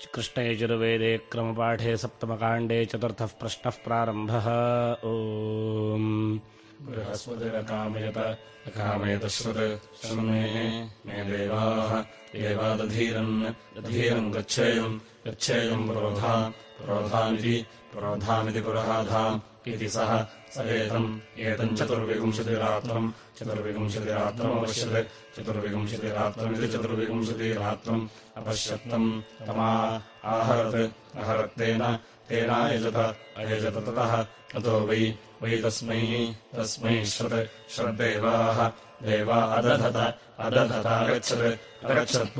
कृष्णयजुर्वेदे क्रमपाठे सप्तमकाण्डे चतुर्थः प्रश्नः प्रारम्भः। ओम् बृहस्पतिरकामयत श्रुमेः मे देवाः दधीरन् गच्छेयम् पुरोधामिति पुरहाधाम् इति सः स एतम् चतुर्विंशतिरात्रमपश्यत् चतुर्विंशतिरात्रम् अपश्यत्तम् तमा आहरत्तेन तेनायजत ततः ततो वै तस्मै श्रद्देवाः देवा अदधतागच्छत्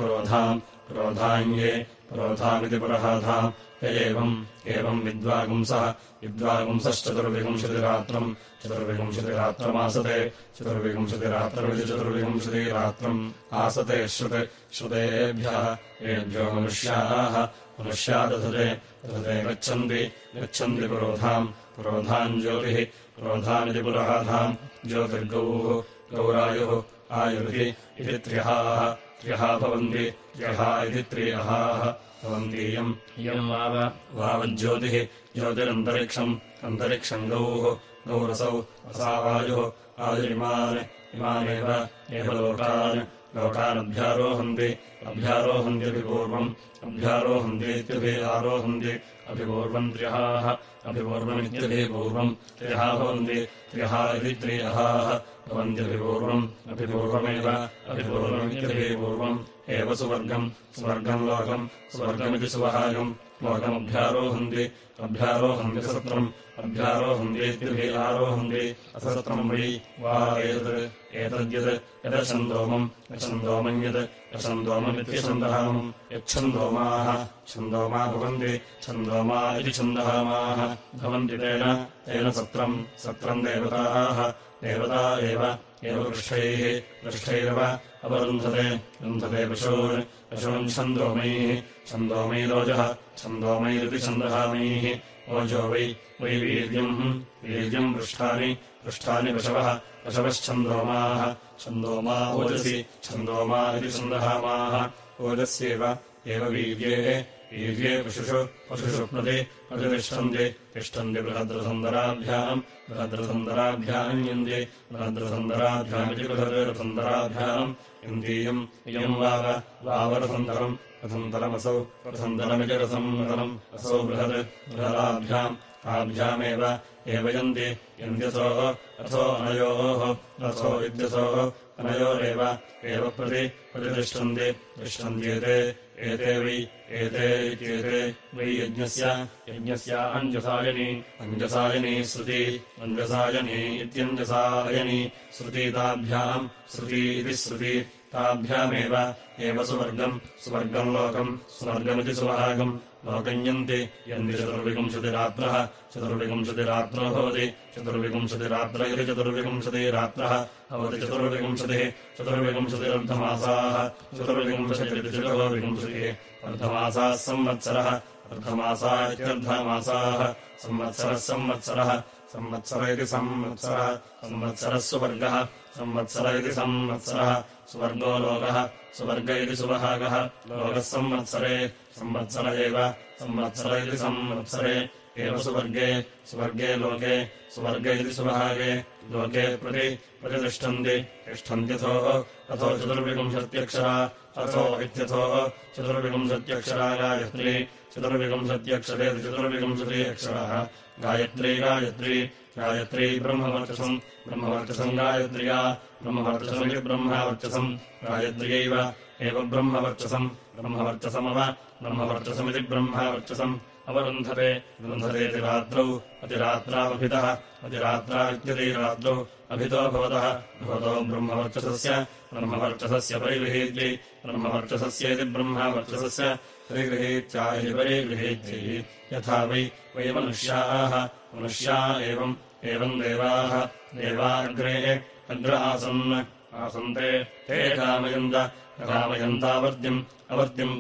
पुरोधामिति पुरहाधाम् एवम् विद्वागुंसश्चतुर्विंशतिरात्रमासते चतुर्विंशतिरात्रमिति चतुर्विंशतिरात्रम् आसते श्रुतेभ्यो मनुष्या दधते गच्छन्ति पुरोधाम् पुरोधामिति पुरहाधाम् ज्योतिर्गौः गौरायुः आयुर्हि इति त्र्यः भवन्ति इति त्रियहाः भवन्तीयम् वावज्योतिः ज्योतिरन्तरिक्षम् गौरसौ असावायुः आयुरिमानेव लोकान् अभिपूर्वम् त्र्यहाः अभिपूर्वमित्यभिपूर्वम् त्र्यः भवन्ति त्र्यः इति त्रियहाः भवन्त्यभिपूर्वमेव एव सुवर्गम् लोकमिति सुवहागम् लोकमभ्यारोहन्ति सत्रम् अभ्यारोहन्तीत्यभिरोहन्ति असत्रम् वै वा एतद्यदछन्दोमम् यच्छन्दोममित्यछन्दहामम् यच्छन्दोमाः छन्दोमा भवन्ति छन्दोमा इति छन्दहामाः भवन्ति तेन सत्रम् देवता एव पृष्ठैरव अवरुन्धते पशून् छन्दोमैरोजः छन्दोमैरिति छन्दहामैः ओजो वै वीर्यम् पृष्ठानि पशवश्छन्दोमाः छन्दोमा ओजसि छन्दोमा इति छन्दहामाः ओजस्येव वीर्ये पशुषु तिष्ठन्ति बृहद्रथन्दराभ्याम् यन्ति बृहद्रथन्दराभ्यामिति बृहद्रथन्दराभ्याम् इयम् वावरथन्दरमसौ रथन्दरमिति रथन्दरम् असौ बृहदाभ्याम् ताभ्यामेव यन्त्यसो अथो अनयोः रथो इत्यसो अनयोरेव प्रतिष्ठन्त्येते वै यज्ञस्य अञ्जसायनी श्रुति अञ्जसायनी इत्यञ्जसायनी श्रुति ताभ्याम् श्रुति इति श्रुति ताभ्यामेव सुवर्गम् स्वर्गमिति सुवहागम् लोकम् यन्ति चतुर्विंशतिरात्रः भवति चतुर्विंशतिरात्र इति चतुर्विंशतिरात्रः भवति चतुर्विंशतिरर्धमासाः चतुर्विंशतिः अर्धमासाः संवत्सरः अर्धमासा इत्यर्धमासाः संवत्सरः इति संवत्सरः संवत्सर इति संवत्सरः सुवर्गो लोकः सुवर्ग इति सुवहागः लोकः संवत्सर एव संवत्सर इति संवत्सरे एव सुवर्गे लोके सुवर्ग इति सुवहागे लोके प्रतिष्ठन्त्यथो चतुर्विंशत्यक्षरा अथो इत्यथो चतुर्विंशत्यक्षरा गायत्री चतुर्विंशत्यक्षरेति चतुर्विंशति अक्षरः गायत्री ब्रह्मवर्चसम् गायत्र्या ब्रह्मवर्चसमिति ब्रह्मवर्चसम् गायत्र्यैव एव ब्रह्मवर्चसमिति ब्रह्मवर्चसम् अवरुन्धते अतिरात्रावभितः अतिरात्रा इत्यतिरात्रौ अभितो भवतो ब्रह्मवर्चसस्य परिगृहीत्यै ब्रह्मवर्चसस्येति ब्रह्मवर्चसस्य परिगृहीत्या इति परिगृहीत्यै यथा वै मनुष्या एवम् देवाः देवाग्रे अग्र आसन्ते ते कामयन्तावर्त्यम्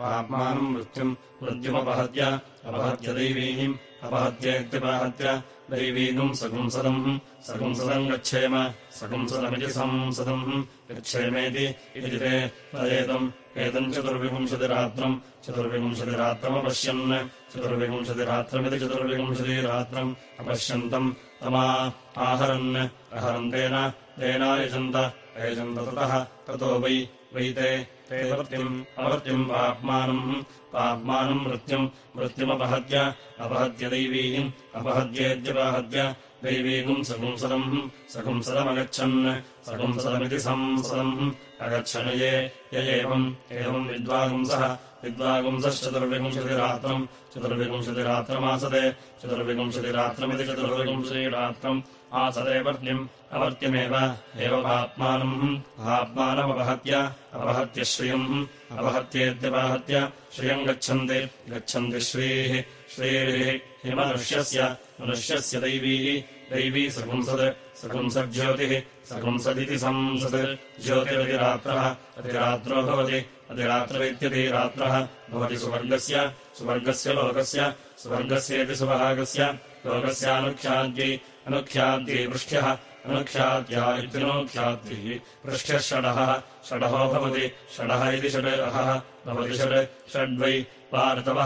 पाप्मानम् मृत्युमपहत्य दैवीम् अपहत्येत्युपहत्य दैवीगुम् सगुंसदम् सगुंसदम् गच्छेम सगुंसदमिति संसदम् गच्छेमेति इति ते तदेतम् एतम् चतुर्विंशतिरात्रम् चतुर्विंशतिरात्रमपश्यन् चतुर्विंशतिरात्रमिति चतुर्विंशतिरात्रम् अपश्यन्तम् तमा आहरन् अहरन्तेन तेनायजन्त अयजन्त ततो वै ते अवर्त्यम् पाप्मानम् मृत्युमपहत्य दैवीम् अपहत्येद्यपहत्य दैवीगुम् सगुंसदमगच्छन् सगुंसदमिति संसदम् अगच्छन् ये एवम् विद्वागुंसश्चतुर्विंशतिरात्रम् चतुर्विंशतिरात्रमासते चतुर्विंशतिरात्रमिति चतुर्विंशतिरात्रम् आसते अवर्त्यमेव पाप्मानमपहत्य श्रियम् अपहत्येद्यपहत्य श्रियम् गच्छन्ति श्रीः मनुष्यस्य दैवी सगुंसज्योतिः सगुंसदिति संसत् ज्योतिरतिरात्रः अतिरात्रो भवति अतिरात्रमित्यतिरात्रः भवति सुवर्गस्य लोकस्येति सुभागस्य लोकस्यानुख्याद्यै अनुख्याद्यै पृष्ठ्यः अनुख्याद्या इत्यनुख्याद्यै पृष्ठ्यः षडहो भवति षडः इति षडः भवति षड्वै वा ऋतवः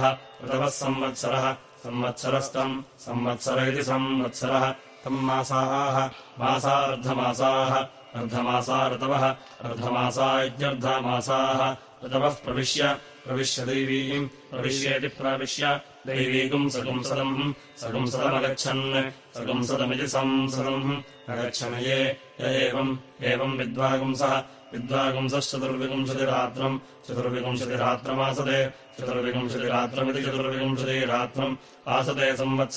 संवत्सरस्तम् संवत्सर इति संवत्सरः तम् मासा अर्धमासा ऋतवः अर्धमासा इत्यर्धमासाः ऋतवः प्रविश्य दैवीम् प्रविश्येति प्राविश्य दैवीगुम् सगुंसदमगच्छन् सगुंसदमिति संसदम् अगच्छन् ये एवम् विद्वागुंसश्चतुर्विंशतिरात्रम् चतुर्विंशतिरात्रमासते चतुर्विंशतिरात्रमिति चतुर्विंशतिरात्रम् आसते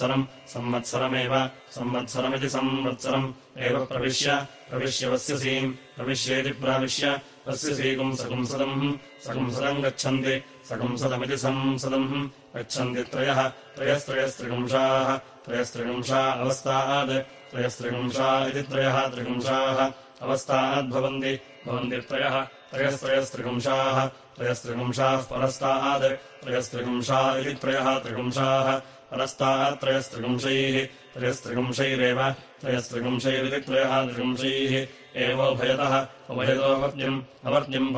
संवत्सरमिति संवत्सरम् एव प्रविश्य वस्यसीम् प्रविश्येति प्राविश्य वस्यसीगुम् सगुंसदम् गच्छन्ति सगुंसदमिति संसदम् गच्छन्ति त्रयस्त्रिगुंषा अवस्थात् त्रयस्त्रिगुंषा इति त्रिगुंषाः अवस्थाद्भवन्ति त्रयस्त्रिगुंषाः परस्तात् त्रयस्त्रिगुंषा इति त्रिगुंषाः परस्तात् त्रयस्त्रिगुंशैरेव त्रयस्त्रिगुंशैरिति त्रिगुंशैः एवोभयतः अवर्त्यम्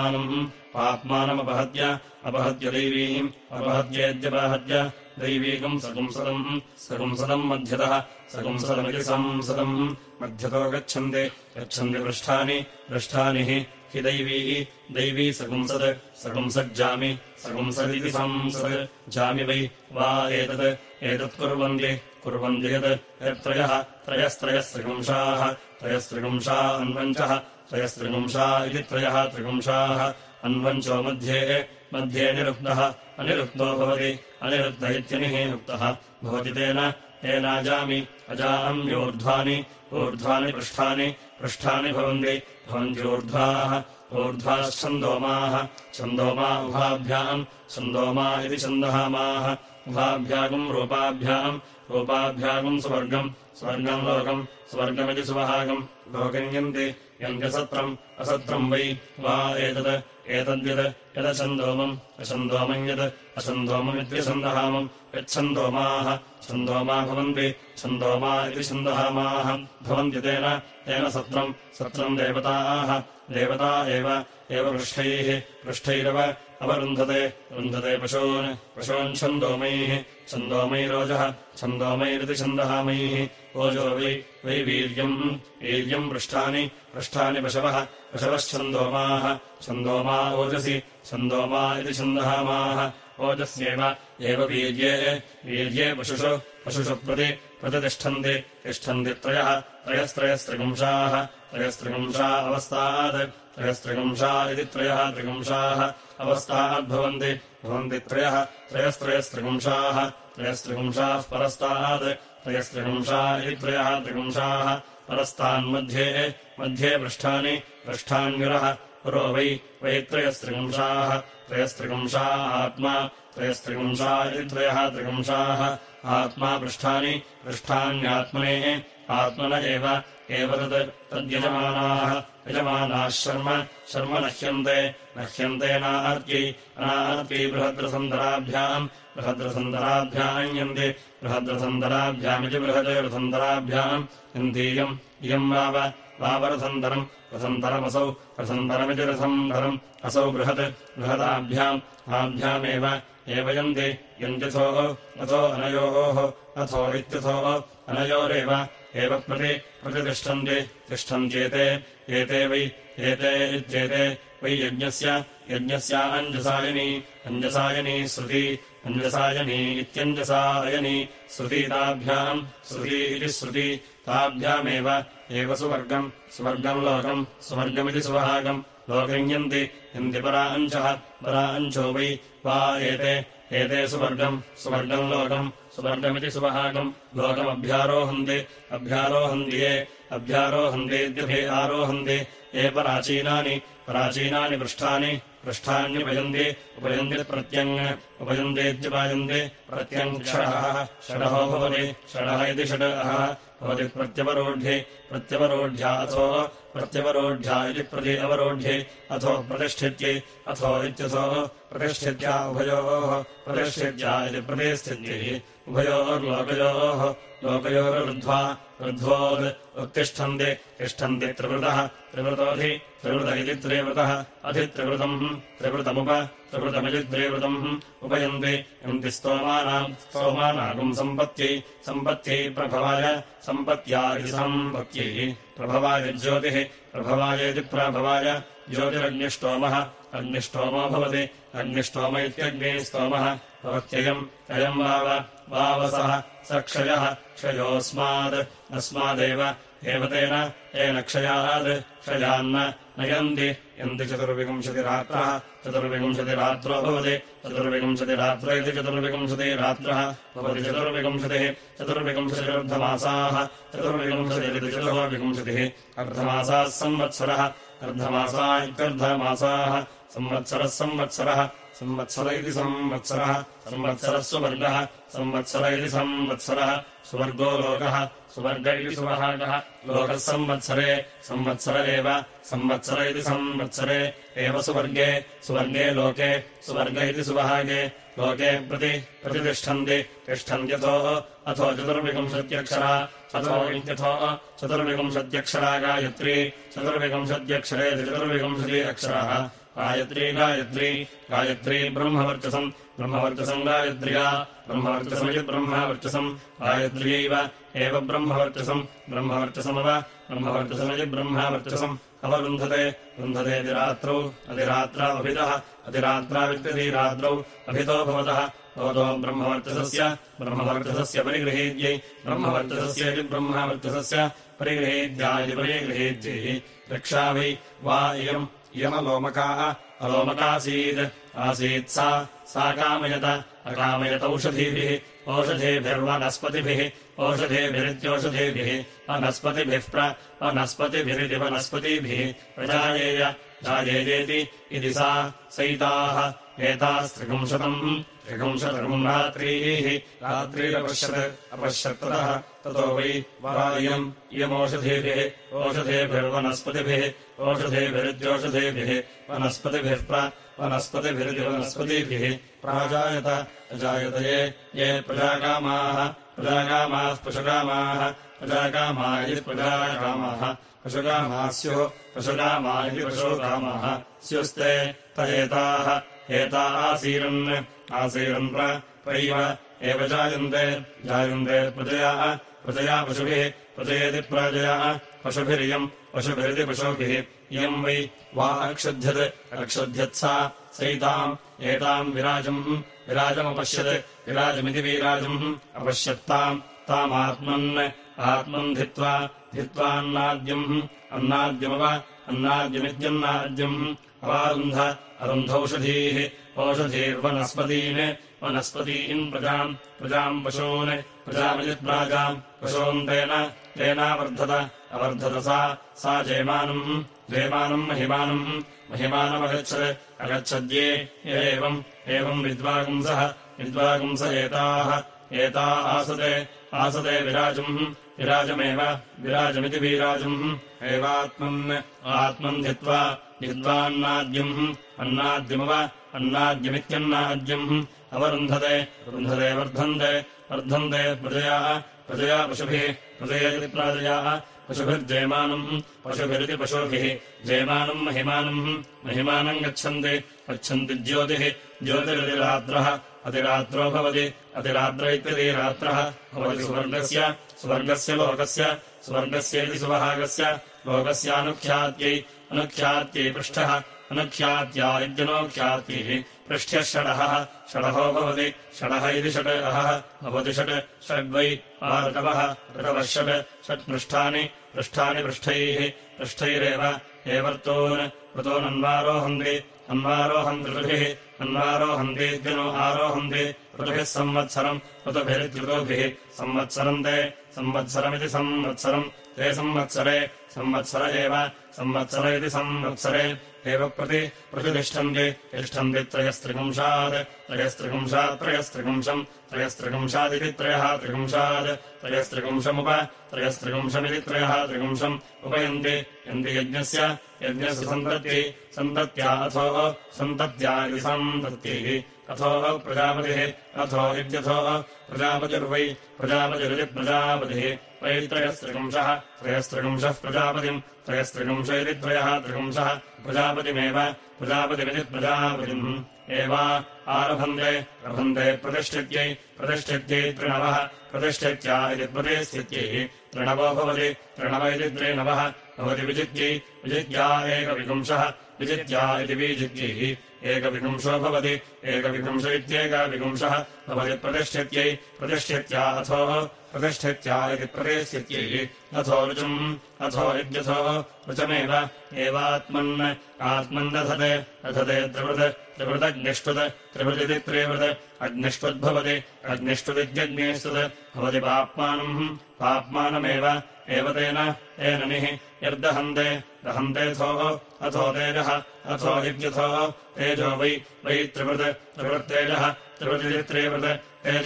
पाप्मानमपहत्य दैवीम् अपहत्येद्यपहत्य दैवीगम् सगुंसदम् मध्यतः सगुंसदमिति संसदम् मध्यतो गच्छन्ति पृष्ठानि हि दैवी सगुंसज्जामि संसद् जामि वै वा एतत् कुर्वन्ति त्रयस्त्रिगुंषाः अन्वञ्चः त्रयस्त्रिगुंषा इति त्रिगुंषाः अन्वञ्चो मध्ये अनिरुक्तो भवति अनिरुक्त इत्यनिरुक्तः भवति तेनाजाम्यूर्ध्वानि पृष्ठानि भवन्त्यूर्ध्वाश्छन्दोमाः छन्दोमा उभाभ्याम् छन्दोमा इति छन्दहामाः उभाभ्यागम् रूपाभ्यागम् स्वर्गम् लोकम् स्वर्गमिति सुवहागम् लोकम् असत्रम् वै वा एतद्यदछन्दोमम् अछन्दोमम् अछन्दोममित्यछन्दहामम् यच्छन्दोमाः छन्दोमा भवन्ति छन्दोमा इति छन्दहामाः भवन्ति तेन सत्रम् देवता एव पृष्ठैरव अवरुन्धते पशून् छन्दोमैरोजः छन्दोमैरिति छन्दहामैः ओजो वै वीर्यम् पृष्ठानि पशवश्छन्दोमाः छन्दोमा ओजसि छन्दोमा इति छन्दहामाः ओजस्येव वीर्ये पशुषु प्रतितिष्ठन्ति त्रयस्त्रिगुंषाः अवस्थात् त्रयस्त्रिगुंषा इति त्रिगुंषाः अवस्थाद्भवन्ति त्रयस्त्रिगुंषाः परस्तात् त्रयस्त्रिगुंषा इति त्रिगुंषाः परस्तान्मध्ये पृष्ठान्युरः पुरो वै त्रयस्त्रिगुंषाः आत्मा त्रयस्त्रिगुंषा इति त्रिगुंषाः आत्मा पृष्ठान्यात्मने आत्मन एव तद्यजमानाः यजमानाः शर्म नह्यन्ते नार्त्यै बृहद्रसन्दराभ्याम् यन्ति बृहद्रसन्दराभ्यामिति बृहद्रसन्दराभ्याम् यन्तीयम् इयम् वावरसन्दरम् रसन्दरमसौ रसन्दरमिति रसन्दरम् असौ बृहदाभ्यामेव यन्त्यथो अथो अनयोः अथो इत्यथो अनयोरेव प्रतिष्ठन्त्येते एते वै यज्ञस्य अञ्जसायनी श्रुति अञ्जसायनी इत्यञ्जसायनी श्रुति इति श्रुति ताभ्यामेव सुवर्गम् सुवर्गमिति सुवहागम् लोकम् यन्ति परा अंशो वै वा एते सुवर्गम् लोकम् सुवर्गमिति सुवहागम् लोकमभ्यारोहन्ति अभ्यारोहन्तीत्यभि आरोहन्ति ये पराचीनानि पृष्ठान्युपयन्ति उपयन्तीत्युपायन्ति प्रत्यङ् षडहो भवति षडः इति षडः भवति प्रत्यवरोढ्याथो प्रत्यवरोढ्या इति प्रति अवरोढ्ये अथो प्रतिष्ठित्यै अथो इत्यथो प्रतिष्ठित्या उभयोः प्रतिष्ठित्या इति प्रतिष्ठित्यै उभयोर्लोकयोरुर्ध्वा उत्तिष्ठन्ति त्रिवृतः त्रिवृत इति त्रिवृतः त्रिवृतमिति त्रिवृतम् उपयन्ति स्तोमानागुम् सम्पत्यै प्रभवाय सम्पत्या इति सम्पत्यै प्रभवाय ज्योतिः प्रभवायेति प्रभवाय ज्योतिरग्निष्टोमः अग्निष्टोमो भवति अग्निष्टोम इत्यग्निस्तोमः भवत्ययम् वावसः स क्षयोऽस्मादेव तेन क्षयान्न यन्ति चतुर्विंशतिरात्रः चतुर्विंशतिरात्रो भवति चतुर्विंशतिरात्र इति चतुर्विंशतिरात्रः भवति चतुर्विंशतिरर्धमासाः चतुर्विंशतिः अर्धमासाः संवत्सरः अर्धमासा इत्यर्धमासाः संवत्सरः इति संवत्सरः सुवर्गः संवत्सर इति संवत्सरः सुवर्गो लोकः सुवर्ग इति सुवहागः लोकः संवत्सर एव संवत्सर इति संवत्सरे एव सुवर्गे लोके सुवर्ग इति सुवहागे लोके प्रतिष्ठन्त्यथो अथो चतुर्विंशत्यक्षरा अथो इत्यथो चतुर्विंशत्यक्षरा गायत्री चतुर्विंशत्यक्षरे चतुर्विंशति अक्षराः गायत्री ब्रह्मवर्चसम् गायत्र्या ब्रह्मवर्चसमिति ब्रह्मवर्चसम् गायत्र्यैव एव ब्रह्मवर्चसमिति ब्रह्मवर्चसम् अवरुन्धते अधिरात्रावित्यधिरात्रौ अभितो भवतो ब्रह्मवर्चसस्य परिगृहीत्यै ब्रह्मवर्चसस्येति ब्रह्मवर्चसस्य परिगृहीत्यादि परिगृहीत्यै रक्षा वै वा इयमलोमकासीत् सा कामयत अकामयत औषधीभिर्वनस्पतिभिः औषधेभिरित्योषधेभिः वनस्पतिभिरिति वनस्पतिभिः प्रजायेयेति इति सा सैताः एतास्त्रिपुंशतम् रात्रिरपश्यत्ततः ततो वै इयमौषधेभिर्वनस्पतिभिः औषधेभिरित्योषधेभिः वनस्पतिभिरिति वनस्पतिभिः प्राजायत ये प्रजाकामाः प्रजाकामा इति प्रजाकामाः पशुकामाः स्युः पशुकामा इति पशुकामाः स्युस्ते त एता आसीरन् प्रैव एव जायन्ते प्रजया पशुभिः प्रजयेति प्रजया पशुभिरिति पशुभिः इयम् वै वा अक्षुध्यत्सा सैताम् विराजमपश्यत् विराजम् अपश्यत्ताम् धित्वान्नाद्यमित्यन्नाद्यम् अरुन्धौषधीर्वनस्पतीन् प्रजाम् प्रजामिति प्राजाम् पशून् तेनावर्धत अवर्धत सा जयमानम् महिमानमगच्छद्ये एवम् विद्वागुंस एता आसते विराजम् विराजमेव विराजमिति वीराजम् एवात्मन् आत्मन् धित्वान्नाद्यम् अन्नाद्यमव अन्नाद्यमित्यन्नाद्यम् अवरुन्धते रुन्धते वर्धन्ते प्रजया पशुभिः प्रजयति प्राजयाः पशुभिर्जयमानम् पशुभिरिति पशुभिः जयमानम् महिमानम् गच्छन्ति ज्योतिः ज्योतिरतिरात्रः अतिरात्रो भवति अतिरात्र इत्यति रात्रः भवति सुवर्गस्य लोकस्य स्वर्गस्येति सुवहागस्य लोकस्यानुख्यात्यै अनुख्यात्यै पृष्ठः अनुख्यात्या इत्यनोख्यात्यैः पृष्ठ्यः षडहो भवति षडः इति षडः भवति षड्वै ऋतवः षट् पृष्ठानि पृष्ठैरेव ऋतोनन्वारोहन्ति ऋतुभिः अन्वारोहन्तीत्यनो आरोहन्ति ऋतुभिः संवत्सरम् ऋतुभिरित्युतोभिः संवत्सरम् ते संवत्सरमिति संवत्सरम् ते संवत्सरे संवत्सर इति संवत्सरे एव प्रतिष्ठन्ति त्रयस्त्रिपुंशादिति त्रयस्त्रिपुंशमिति त्रयस्त्रिपुंशम् उपयन्ति यज्ञस्य सन्तत्या अथो सन्तत्या इति सन्तत्यैः अथो प्रजापतिः अथो इत्यथो प्रजापतिरिति प्रजापतिः वै त्रयस्त्रिपुंशः प्रजापतिम् त्रयस्त्रिपुंश इति त्रिपुंशः प्रजापतिमिति प्रजापतिम् एवा आरभन्ते प्रतिष्ठित्यै त्रिणवः प्रतिष्ठित्या इति प्रतिष्ठित्यै त्रिणवो भवति त्रिणव इति त्रिणवः भवति विजित्या एकविपुंशः विजित्या इति विजित्यैः एकविपुंशो भवति एकविपुंश इत्येकविपुंशः भवति प्रतिष्ठित्या अथो प्रतिष्ठित्या इति प्रतिष्ठित्यै अथो रुचम् अथो इत्यथो रुचमेव आत्मन् दधते त्रिवृदग्निष्टुत् त्रिवृदिति अग्निष्टुद्भवति अग्निष्टुदित्यग्निष्टुत् भवति पाप्मानमेव तेन निः यर्दहन्तेथोः अथो तेजः अथो इत्यथो तेजो वै त्रिवृत्तेजः त्रिवृदिति त्रिवृत् तेज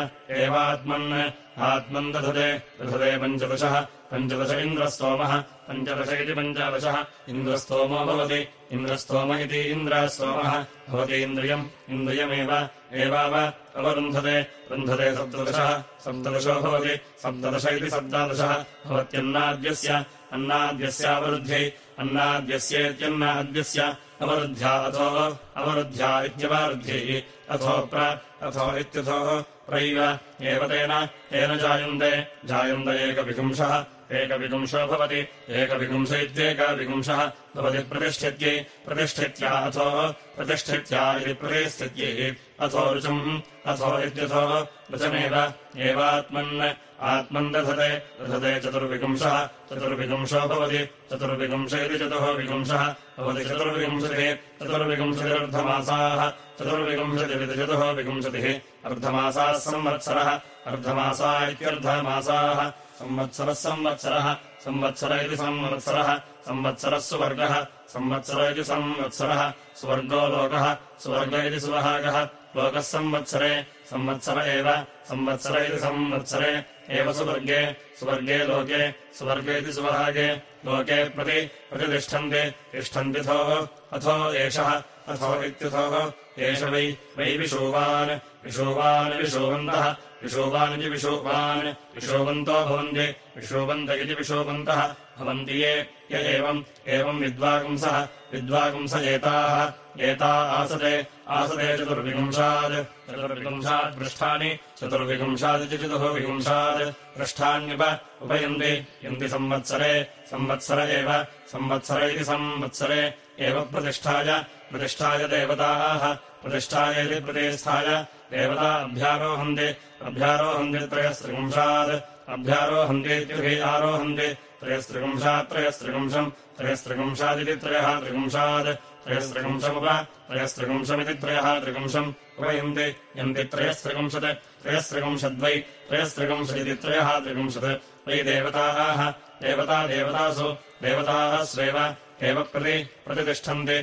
एवात्मन् दधते पञ्चदश इन्द्रस्तोमः पञ्चदश इति पञ्चदशः इन्द्रस्तोमो भवति इन्द्रस्तोम इति इन्द्रस्तोमः भवति इन्द्रियमेव अवरुन्धते सप्तदशो भवति सप्तदश इति सप्तादशः भवत्यन्नाद्यस्यावरुद्ध्यै अन्नाद्यस्येत्यन्नाद्यस्य अवरुद्ध्या अथो अवरुद्ध्या इत्यवरुद्ध्यै अथो इत्यथो प्रैव एव तेन जायन्ते एकविपुंशो भवति एकविपुंश इत्येकविपुंशः भवति प्रतिष्ठित्या अथो प्रतिष्ठित्या इति प्रतिष्ठित्यै अथो रुचम् अथो इत्यथो रुचमेव आत्मन् दधते चतुर्विपुंशो भवति चतुर्विपुंश इति चतुर्विपुंशः भवति चतुर्विपुंशतिरर्धमासाः चतुर्विपुंशतिरिति चतुर्विपुंशतिः अर्धमासाः संवत्सरः अर्धमासा इत्यर्धमासाः संवत्सर इति संवत्सरः सुवर्गः संवत्सर इति संवत्सरः सुवर्गो लोकः सुवर्ग इति सुवहागः लोकः संवत्सर इति संवत्सरे एव सुवर्गे लोके सुवर्ग इति सुवहागे लोके प्रतिष्ठन्तिथो अथो एषः अथो इत्यथो एष वै विशूवान् विशूवन्तः विशूवानिति विशूवन्तो भवन्ति विशूवन्त इति विशूवन्तः भवन्ति ये एवम् विद्वागुंस एता आसते चतुर्विपुंशात् पृष्ठानि चतुर्विपुंशादिति चतुर्विपुंशात् पृष्ठान्युप उपयन्ति संवत्सर एव इति संवत्सरे एव प्रतिष्ठाय देवताः प्रतिष्ठाय इति प्रतिष्ठाय देवता अभ्यारोहन्ति त्रयस्त्रिपुंशात् अभ्यारोहन्तीत्यभिः आरोहन्ति त्रयस्त्रिपुंशादिति त्रयस्त्रिपुंशमिति त्रिपुंशम् उपयन्ति त्रयस्त्रिपुंशद्वै त्रयस्त्रिपुंशदिति त्रिपुंशत् वै देवताः देवताः स्वेव एव प्रतिष्ठन्ति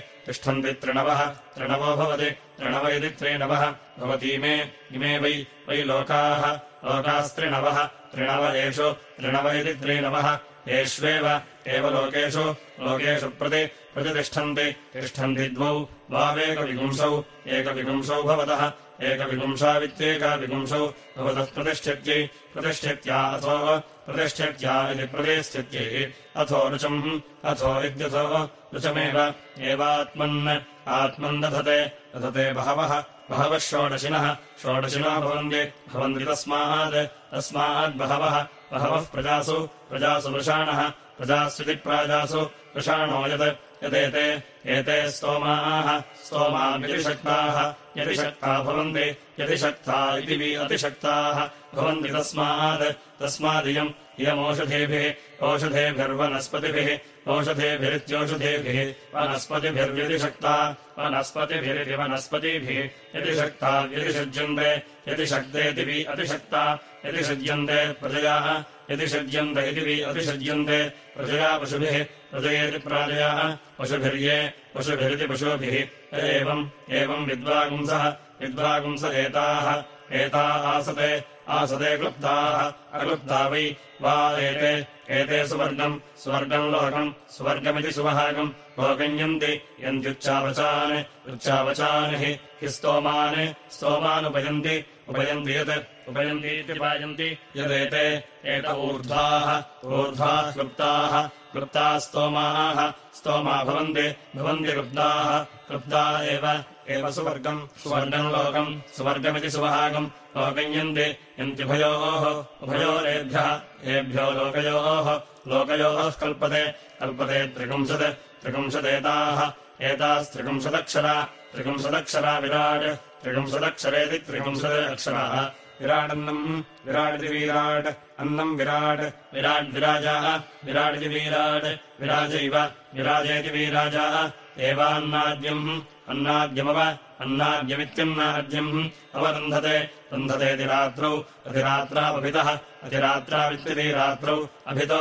त्रिणवो भवति त्रिणव इति त्रिणवः भवतीमे वै लोकाः लोकास्त्रिणवः त्रिणव एषु त्रिणव इति त्रिनवः एष्वेव एव लोकेषु प्रतितिष्ठन्ति द्वौ द्वावेकविपुंसौ एकविपुंसौ भवतः एकविपुंसावित्येकविपुंसौ भवतः प्रतिष्ठित्या प्रतिष्ठित्या इति प्रतिष्ठित्यै अथो रुचम् अथो इत्यथो रुचमेव एवात्मन् दधते बहवः षोडशिनः भवन्ति तस्माद्बहवः प्रजासु वृषाणः प्रजास्विति प्राजासु वृषाणो यदेते स्तोमाभिशक्ताः यदि शक्ता भवन्ति यदि शक्ता इति अतिशक्ताः भवन्ति तस्मादियमोषधेभिः ओषधेभिर्वनस्पतिभिः ओषधेभिरित्योषधेभिः वनस्पतिभिर्व्यतिशक्ता वनस्पतिभिरिति वनस्पतिभिः यदि शक्ता व्यतिषज्यन्ते यदि शक्तेति अतिशक्ता यदि सज्यन्ते प्रजयाः यदि सज्यन्त इति अतिसज्यन्ते प्रजया पशुभिः प्रजयेति प्राजयाः पशुभिरिति पशुभिः एवम् विद्वागुंस एता आसते क्लुप्ताः अक्लुप्ता वै वा एते सुवर्गम् लोकम् सुवर्गमिति सुवहागम् लोकम् यन्त्युच्चावचान् हि स्तोमानुपयन्ति उपयन्तीति पायन्ति यदेते एत ऊर्ध्वाः क्लुप्ताः स्तोमा भवन्ति क्लुप्ता एव सुवर्गम् लोकम् सुवर्गमिति सुवहागम् लोकम् यन्त्युभयोरेभ्यो लोकयोः कल्पते एतास्त्रिपुंसदक्षरा विराट् त्रिपुंसदक्षरेति त्रिपुंसदक्षराः विराडिति विराट् विराजाः विराजेति वीराजाः अन्नाद्यमित्यन्नाद्यम् रन्धतेति रात्रौ अतिरात्रावित्यति रात्रौ अभितो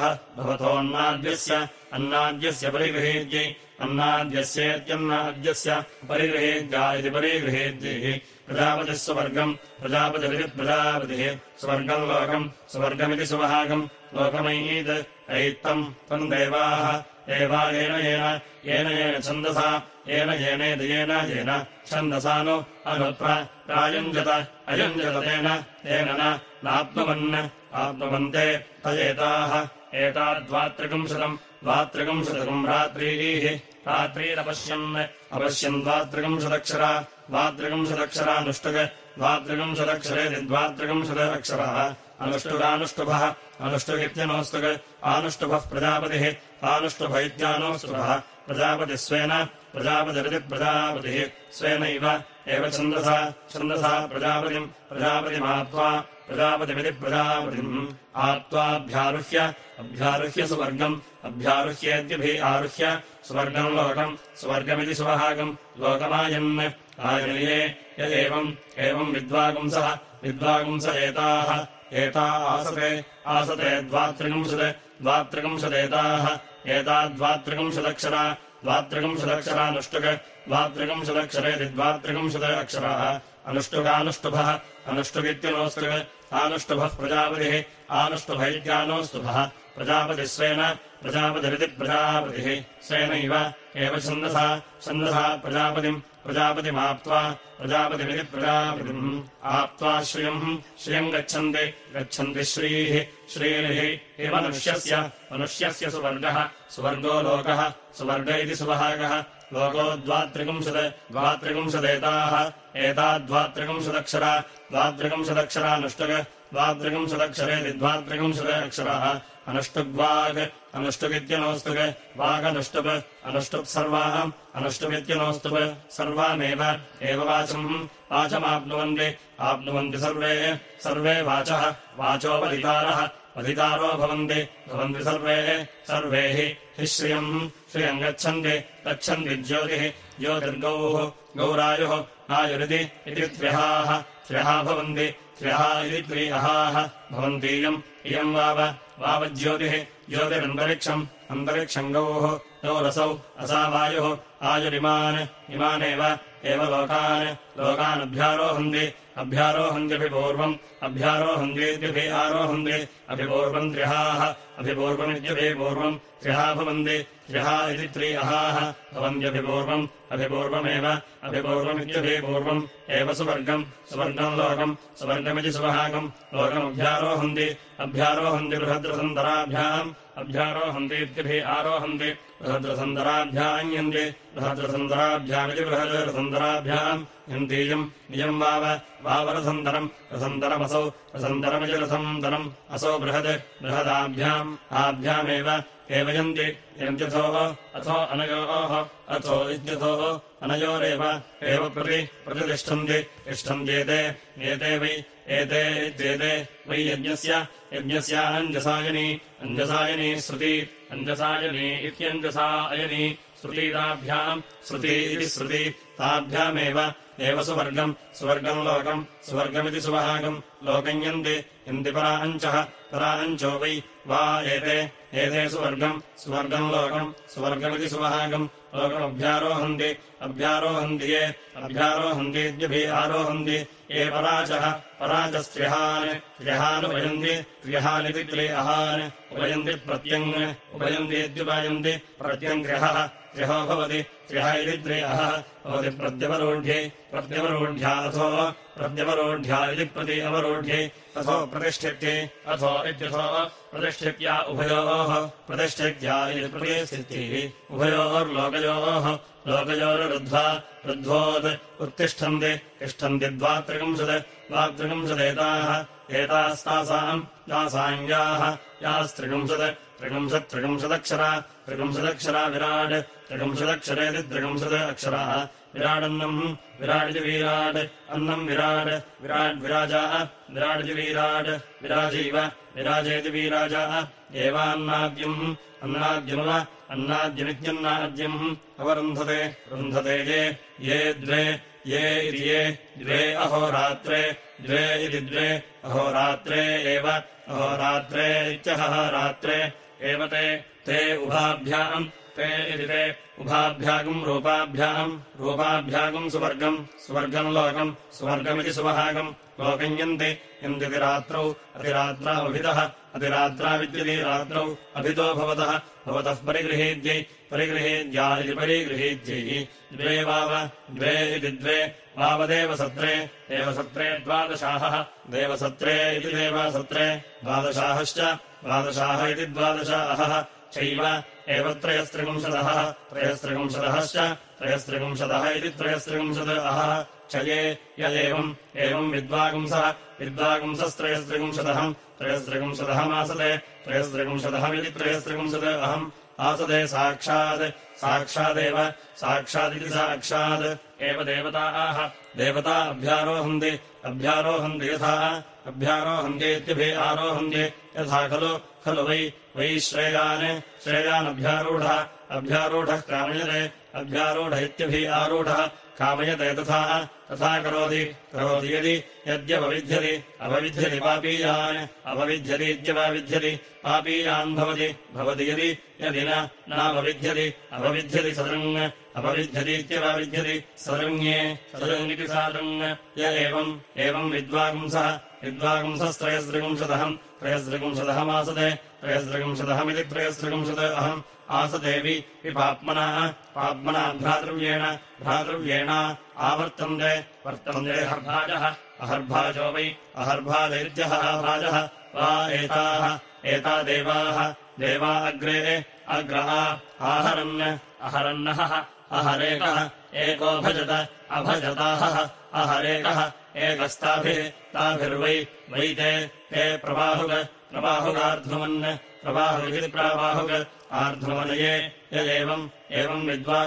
भवतोऽन्नाद्यस्य परिगृहेद्यै अन्नाद्यस्येत्यन्नाद्यस्य परिगृहेद्या इति परिगृहेद्यै प्रजापतिः सुवर्गम् प्रजापतिरिति प्रजापतिः सुवर्गम् लोकम् सुवर्गमिति सुवहागम् लोकमयीत् ऐत्तम् तम् देवाः येन छन्दसा येन छन्दसा नु अनुप्रायुञ्जत तेन नाप्नुवन्ते तयेताः एताद्वात्रिकंशतम् रात्रीरपश्यन् द्वात्रिकंशदक्षरा नुष्टुक द्वात्रिकंशदक्षरेति द्वात्रिकंशदक्षराः अनुष्टुरानुष्टुभः अनुष्टुगित्यनोस्तुक आनुष्टुभः प्रजापतिः आनुष्टुभ इत्यानोस्तुभः प्रजापतिस्वेन प्रजापतिरिति प्रजापतिः स्वेनैव एव छन्दसा प्रजापतिमाप्त्वा प्रजापतिमिति प्रजापतिम् आप्त्वाभ्यारुह्य सुवर्गम् आरुह्य सुवर्गम् लोकम् सुवर्गमिति सुवहागम् लोकमायन् आयनये एवम् विद्वागुंस एता आसते द्वात्रिकंशदेताः द्वात्रिकंशदक्षरा नुष्टुक द्वात्रिकंशदक्षरेति द्वात्रिकंशदक्षराः अनुष्टुकानुष्टुभः अनुष्टुगित्यनोस्तुक आनुष्टुभः प्रजापतिः आनुष्टुभ इत्यानोस्तुभः प्रजापतिस्वेन प्रजापतिरिति प्रजापतिः स्वेनैव एव छन्दसा प्रजापतिमाप्त्वा प्रजापतिमिति प्रजापतिम् आप्त्वा श्रियम् गच्छन्ति श्रीः इव मनुष्यस्य सुवर्गो लोकः सुवर्ग इति सुवहागः लोको द्वात्रिकंशदेताः एताद्वात्रिकंशदक्षरा नुष्टुक द्वात्रिकंशदक्षरेति द्वात्रिकंशदक्षराः अनुष्टुग्वाग् अनुष्टुगित्यनोस्तुक वागनुष्टुप् अनुष्टुप् सर्वाम् अनुष्टुमित्यनोस्तुप् सर्वामेव वाचमाप्नुवन्ति सर्वे वाचो वदितारो भवन्ति सर्वे हि श्रियम् गच्छन्ति ज्योतिर्गौः गौरायुः आयुरिति इति त्र्यः भवन्ति इति त्रियहाः भवन्तीयम् वावज्योतिरन्तरिक्षम् गौः गौरसौ असावायुः आयुरिमानेव एव लोकानभ्यारोहन्ति अभ्यारोहन्त्यभिपूर्वम् अभ्यारोहन्त्येत्यभि आरोहन्ति अभिपूर्वम् त्र्यहाः अभिपूर्वमित्यभिपूर्वम् त्र्यहा भवन्ति त्र्यहा इति त्रियहाः भवन्त्यभिपूर्वम् अभिपूर्वमेव अभिपूर्वमित्यभिपूर्वम् एव सुवर्गम् लोकम् सुवर्गमिति सुवहागम् लोकमभ्यारोहन्ति अभ्यारोहन्ति बृहद्रसन्तराभ्याम् अभ्यारोहन्तीत्यभि आरोहन्ति बृहद्रसन्तराभ्याम् बृहद्रसन्तराभ्यामिति बृहद्रसन्तराभ्याम् यन्तीयम् नियम् वावरसन्तरम् रसन्तरमसौ रसन्तरमिति रसन्तरम् असौ बृहदाभ्याम् आभ्यामेव एव यन्त्यथो अथो अनयोः अथो इत्यथोः अनयोरेव एव प्रतिष्ठन्त्येते वै एते इत्येते वै यज्ञस्याञ्जसायनी श्रुति अञ्जसायनी इत्यञ्जसायनी श्रुतीताभ्याम् श्रुति इति श्रुति ताभ्यामेव एव सुवर्गम् लोकम् सुवर्गमिति सुवहागम् लोकम् यन्ति पराञ्चो वै वा एते सुवर्गम् लोकम् सुवर्गमिति सुवहागम् लोकमभ्यारोहन्ति ये अभ्यारोहन्तीत्यभि आरोहन्ति ये पराजस्त्र्यहानुपयन्ति त्र्यहानिति त्रियहान् उपयन्ति उपयन्तीत्युपयन्ति त्र्यहो भवति त्र्यः इति त्रियः भवति प्रत्यवरोढ्या इति प्रति अवरोढ्यै अथो प्रतिष्ठित्यै अथो इत्यथो प्रतिष्ठित्या उभयोः प्रतिष्ठित्या इति प्रतिष्ठित्यै उभयोर्लोकयोरुद्ध्वोत् उत्तिष्ठन्ति द्वात्रिंशदेताः एतास्तासाम् यास्त्रिंशदक्षरा विराट् त्रिंशदक्षरेति त्रिंशदक्षराः विराडन्नम् विराडिति वीराट् अन्नम् विराडिति वीराट् विराजीव विराजेति वीराजाः अन्नाद्यमित्यन्नाद्यम् अवरुन्धते ये द्वे अहोरात्रे द्वे इति द्वे अहोरात्रे एव अहोरात्रे इत्यहरात्रे एव ते उभाभ्याम् ते इति ते उभाभ्यागम् रूपाभ्यागम् सुवर्गम् लोकम् सुवर्गमिति सुवहागम् लोकम् यन्ति रात्रौ अतिरात्रा विद्यते रात्रौ अभितो भवतः परिगृहीत्यै परिगृहीत्या इति परिगृहीत्यै द्वे इति द्वे वावदेवसत्रे देवसत्रे द्वादशाहः देवसत्रे इति देवसत्रे द्वादशाः इति द्वादशाहः चैव एव त्रयस्त्रिंशदः इति त्रयस्त्रिंशदः च ये य एवम् विद्वागुंसस्त्रयस्त्रिंशदः मासते त्रयस्त्रिंशदहमिति त्रयस्त्रिंशदहम् आसते साक्षादेव साक्षादिति साक्षात् एव देवताः देवता अभ्यारोहन्ति यथा अभ्यारोहन्त्येत्यभि आरोहन्ति यथा खलु वै श्रेयानभ्यारूढः कामयते अभ्यारूढ इत्यभि आरूढः कामयते तथा करोति यदि यद्यपविध्यति पापीयान् अपविध्यतीत्यपविध्यति पापीयान् भवति यदि नापविध्यति सदृङ् अपविध्यतीत्यपविध्यति सदृङ्गिति सादृङ् य एवम् विद्वागुंसस्त्रयस्त्रिंशदः मासते त्रयस्त्रिंशदहमिति त्रयस्त्रिंशदहम् आसतेऽपि पाप्मना भ्रातृव्येण आवर्तन्ते अहर्भाजो वै अहर्भाजैत्यहर्भाजः वा एता देवा अग्रे आहरन्नः अहरेकः एको अभजताहः अहरेकः एकस्ताभिर्वै ते प्रबाहुगार्ध्वमन् प्रबाहुगिति प्राबाहुग आर्ध्वमनये एवम्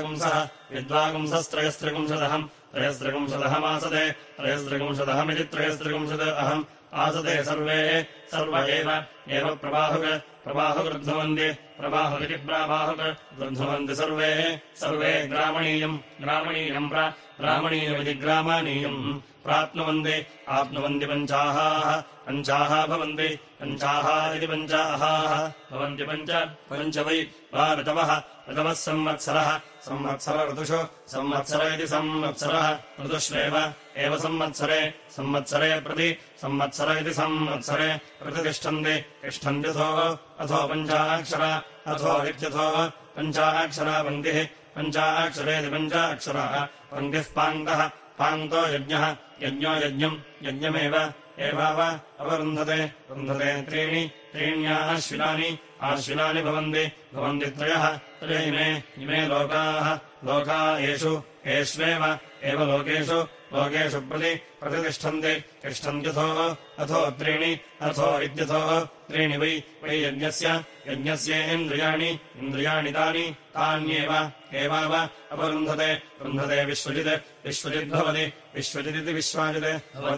विद्वागुंसस्त्रयस्त्रिंशदहम् मासते त्रयस्त्रिंशदहमिति त्रयस्त्रिंशदहम् आसते सर्व एव प्रबाहुगृध्वन्ति प्रबाहुगिति प्राबाहुग गृध्वन्ति सर्वे ग्रामणीयम् ग्रामणीयमिति ग्रामाणीयम् प्राप्नुवन्ति पञ्चाः भवन्ति इति पञ्चाः भवन्ति पञ्च वै वा ऋतवः संवत्सरः संवत्सर ऋतुषु संवत्सर इति संवत्सरः ऋतुष्वेव एव संवत्सरे संवत्सरे प्रति संवत्सर इति संवत्सरे प्रतिष्ठन्ति तिष्ठन्त्यथो अथो पञ्चाक्षरा अथो इत्यथो पञ्चाक्षरा पङ्क्तिः पञ्चाक्षरेति पञ्चाक्षराः पङ्क्तिः पाङ्क्तः पाङ्क्तो यज्ञः यज्ञो यज्ञम् यज्ञमेव एवाव अवरुन्धते रुन्धते त्रीण्याश्विनानि आश्विनानि भवन्ति त्रयः इमे लोका एष्वेव एव लोकेषु प्रतिष्ठन्ति तिष्ठन्त्यथो अथो त्रीणि अथो इत्यथो त्रीणि वै यज्ञस्येन्द्रियाणि तान्येव एवाव अपरुन्धते रुन्धते विश्वजिद्भवति विश्वजिदिति विश्वाजित्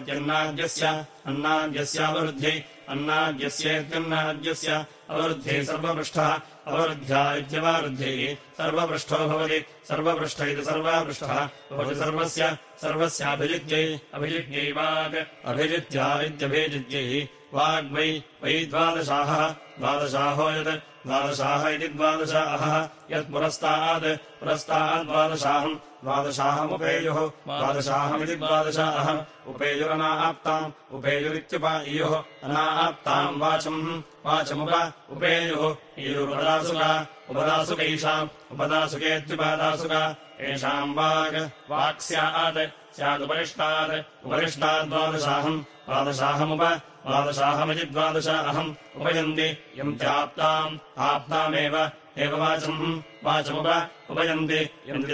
भवत्यन्नाद्यस्यावरुद्ध्यै अन्नाद्यस्येत्यन्नाद्यस्य अवरुद्ध्यै सर्वपृष्ठः अवरुद्ध्या इत्यवरुद्ध्यै सर्वपृष्ठो भवति सर्वपृष्ठ इति सर्वपृष्ठः भवति सर्वस्याभिजित्यै वाग् अभिजित्या इत्यभिजित्यै वाग्वै द्वादशाः द्वादशाहो यत् द्वादशाः इति द्वादशाः यत्पुरस्ताद् द्वादशाहमुपेयुः द्वादशाहमिति द्वादशाः उपेयुरनाप्ताम् उपेयुरित्युपायुः अनाप्ताम् वाचमुप उपेयुः ईयुरुपदासुका उपदासुकैषाम् उपदासुकेत्युपदासुका येषाम् वाक् स्यादुपरिष्टाद् द्वादशाहमिति द्वादशाहम् उपयन्ति आप्तामेव वाचमुप उपयन्ति यन्ति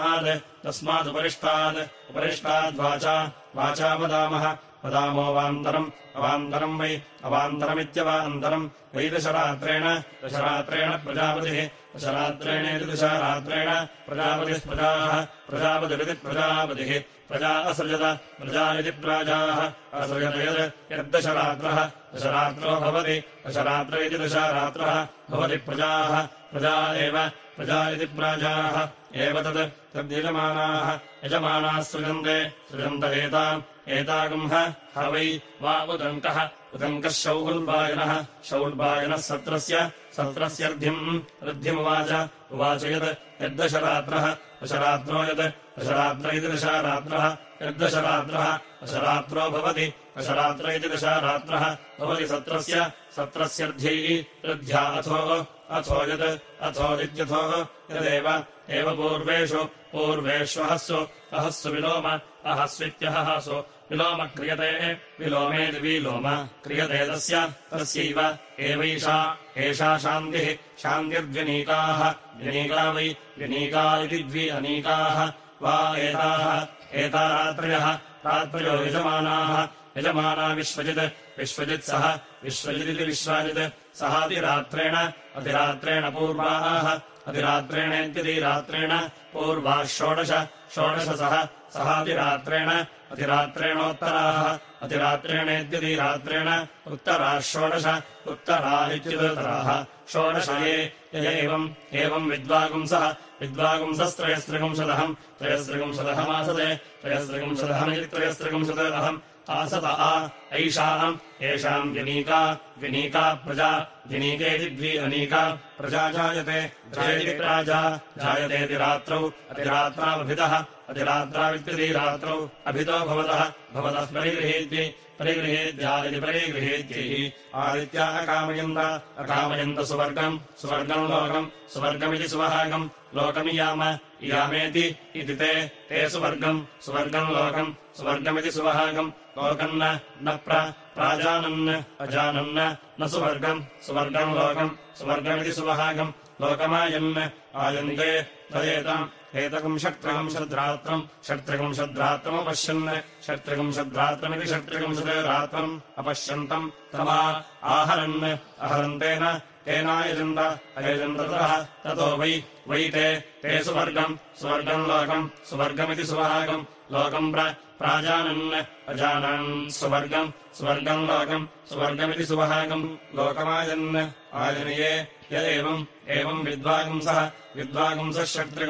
तस्मादुपरिष्टाद्वाचा वदामो अवान्तरम् वै अवान्तरमित्यवान्तरम् वै दशरात्रेण प्रजापतिः दशरात्रेणेति दशरात्रेण प्रजापतिः प्रजापतिरिति प्रजापतिः प्रजा असृजत प्रजा इति प्राजाः असृजत यद्दशरात्रः दशरात्रो भवति दशरात्र इति दशरात्रः भवति प्रजा प्रजा इति प्राजाः एव तद्यजमानाः सृजन्त एतागम् ह वै वा उदङ्कः शौल्बायनः सत्रस्यर्द्धिमुवाच यद्दशरात्रः दशरात्रो दशरात्र इति दशरात्रः यद्दशरात्रः दशरात्रो भवति दशरात्र इति दशरात्रः भवति सत्रस्यर्ध्या अथो अथो इत्यथो यदेव पूर्वेष्वहस्सु विलोम अहस्वित्यहसु विलोम क्रियते विलोमेति विलोम क्रियते तस्यैव एषा शान्तिर्द्व्यनीकाः व्यनीका वै व्यनीका इति द्वि अनीकाः वा एता रात्रयो यजमाना विश्वजित् सः विश्वजिदिति विश्वाजित् सहातिरात्रेण पूर्वाः अतिरात्रेणेत्यतिरात्रेण पूर्वाः षोडश सहातिरात्रेण अतिरात्रेणोत्तराः अतिरात्रेणेत्यतिरात्रेण उत्तराः षोडश उत्तरा इत्युत्तराः षोडश एवम् विद्वागुंसस्त्रयस्त्रिगुंशदहम् त्रयस्त्रिगुंशदहमासते त्रयस्त्रिगुंशदहमिति त्रयस्त्रिगुंशदहम् आसत येषाम् व्यनीका प्रजा व्यनीकेति द्वि अनीका प्रजा जायते प्राजा जायतेति रात्रौ अतिरात्रावभितः अतिरात्रावित्यतिरात्रौ अभितो भवतः परिगृहेद्यादिति परिगृहेद्यैः आदित्या अकामयन्त सुवर्गम् लोकम् सुवर्गमिति सुवहागम् लोकमियामेति इति ते सुवर्गम् लोकम् सुवर्गमिति सुवहागम् लोकम् न प्राजानन् अजानन् न सुवर्गम् लोकम् सुवर्गमिति सुवहागम् लोकमायन् आयन्ते तदेताम् एतकम् षट्त्रिगुंशद्रात्रमपश्यन् षट्त्रिगुंशद्रात्रमिति षट्त्रिगुंशद्रात्रम् अपश्यन्तम् तमा आहरन्तेन तेनायजन्त अयजन्ततः ततो वै ते सुवर्गम् लोकम् सुवर्गमिति सुवहागम् लोकम् प्राजानन् अजानन् सुवर्गम् लोकम् सुवर्गमिति सुवहागम् लोकमायन् आयनये एवम् विद्वागुंसः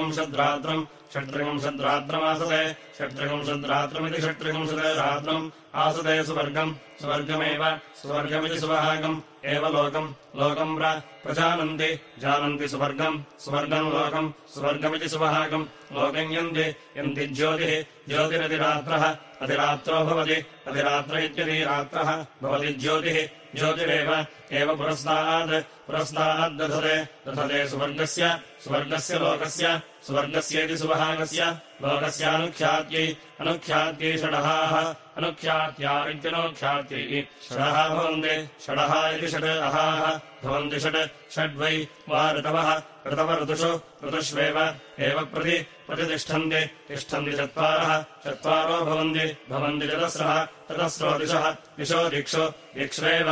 षट्त्रिगुंशद्रात्रमासते षट्त्रिगुंशद्रात्रमिति षट्त्रिगुंशद्रात्रम् आसते सुवर्गमेव सुवर्गमिति सुवहागम् एव लोकम् प्रजानन्ति जानन्ति सुवर्गम् सुवर्गम् लोकम् सुवर्गमिति सुवहागम् लोकम् यन्ति ज्योतिः ज्योतिरतिरात्रः अतिरात्रो भवति अतिरात्र इत्यतिरात्रः भवति ज्योतिः ज्योतिरेव पुरस्ताद्दधते सुवर्गस्य लोकस्य सुवर्गस्येति सुवहागस्य लोकस्यानुख्यात्यै षडहाः अनुख्यात्या इत्यनुख्यात्यै षडः भवन्ति षडः इति षड् अहाः भवन्ति षड्वै वा ऋतवः ऋतुष्वेव प्रतिष्ठन्ति चत्वारो भवन्ति चतस्रो दिशो दिक्षेव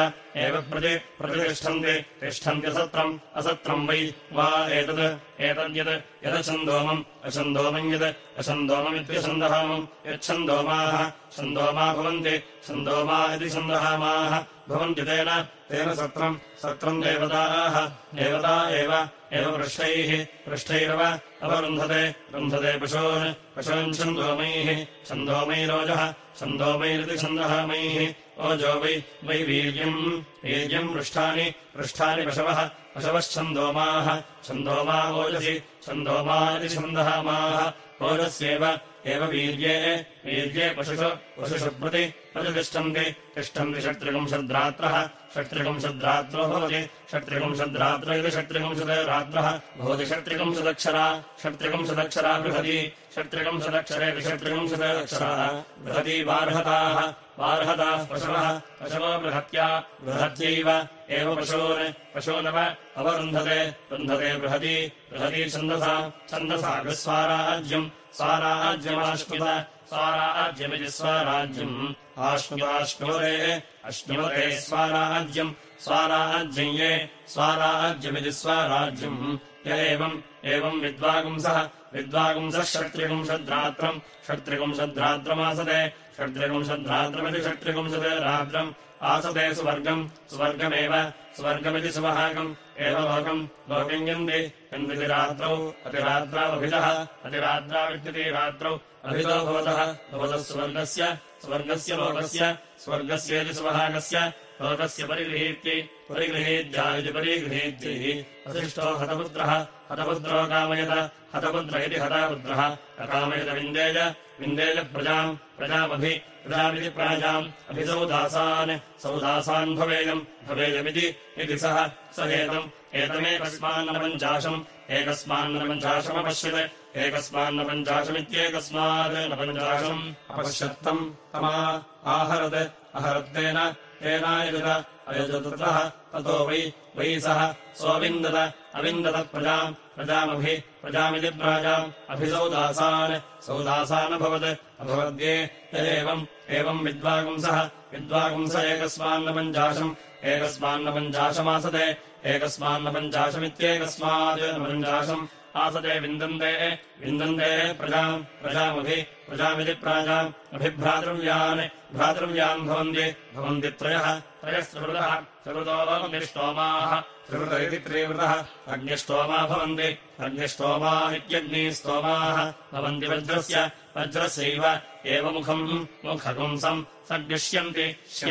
प्रतिष्ठन्ति असत्रम् वै वा एतद्यदछन्दोमम् अछन्दोममित्यछन्दहामम् यच्छन्दोमाः छन्दोमा भवन्ति छन्दोमा इति छन्दहामाः भवन्ति तेन सत्रम् देवताः देवता एव पृष्ठैरव अवरुन्धते पशून् छन्दोमैरोजः छन्दोमैरिति छन्दहामैः ओजो वै वीर्यम् पृष्ठानि पशवश्छन्दोमाः छन्दोमा ओजसि छन्दोमा इति छन्दहामाः ओजस्येव वीर्ये पशुषु प्रतिष्ठन्ति षट्त्रिपुंशद्रात्रः षट्त्रिपुंशद्रात्रो भवति षट्त्रिपुंशद्रात्र इति षट्त्रिपुंशद्रात्रः भवति षट्त्रिपुंशदक्षरा बृहती षट्त्रिपुंशदक्षरेति षट्त्रिपुंशदक्षरा बृहती वार्हताः पशवो बृहत्यैव पशूनव अवरुन्धते बृहती छन्दसा स्वाराज्यमिति स्वाराज्यम् अश्नुते स्वाराज्यम् स्वाराज्यमिति स्वाराज्यम् य एवम् विद्वागुंसः षट्त्रिपुंशद्रात्रमासते षट्त्रिपुंशद्रात्रमिति षट्त्रिपुंशद्रात्रम् आसते सुवर्गमिति सुवहागम् एव लोकम् यन्ति रात्रौ अतिरात्रावित्यतिरात्रौ अभितो भवतः स्वर्गस्य लोकस्य स्वर्गस्येति सुवहागस्य लोकस्य परिगृहीत्या इति परिगृहीत्यै वसिष्ठो हतपुत्रो कामयत हतपुत्र इति हतपुत्रः अकामयत विन्देय प्रजामिति प्राजाम् अभिसौदासान् भवेयमिति सः एकस्मान्नपञ्चाशमपश्यत् एकस्मान्नपञ्चाशमित्येकस्मात् नपञ्चाशम् अपश्यत्तम् तमा आहरतेन अयजतः ततो वै सः सोऽविन्दत प्रजामिति प्राजाम् अभिसौदासानभवत् अभवद्ये एवम् विद्वागुंस एकस्मान्नपञ्चाशमासते एकस्मान्नपञ्चाशमित्येकस्मात् नपञ्चाशम् आसते विन्दन्ते प्रजामिति प्राजाम् भ्रातृव्यान् भवन्ति त्रयस्त्रिवृतः त्रिवृतोऽग्निष्टोमाः त्रिवृत इति त्रिवृतः अग्निष्टोमा भवन्ति अग्निष्टोमा इत्यग्निस्तोमाः भवन्ति वज्रस्यैव एव मुखपुंसम् सद्गिष्यन्ति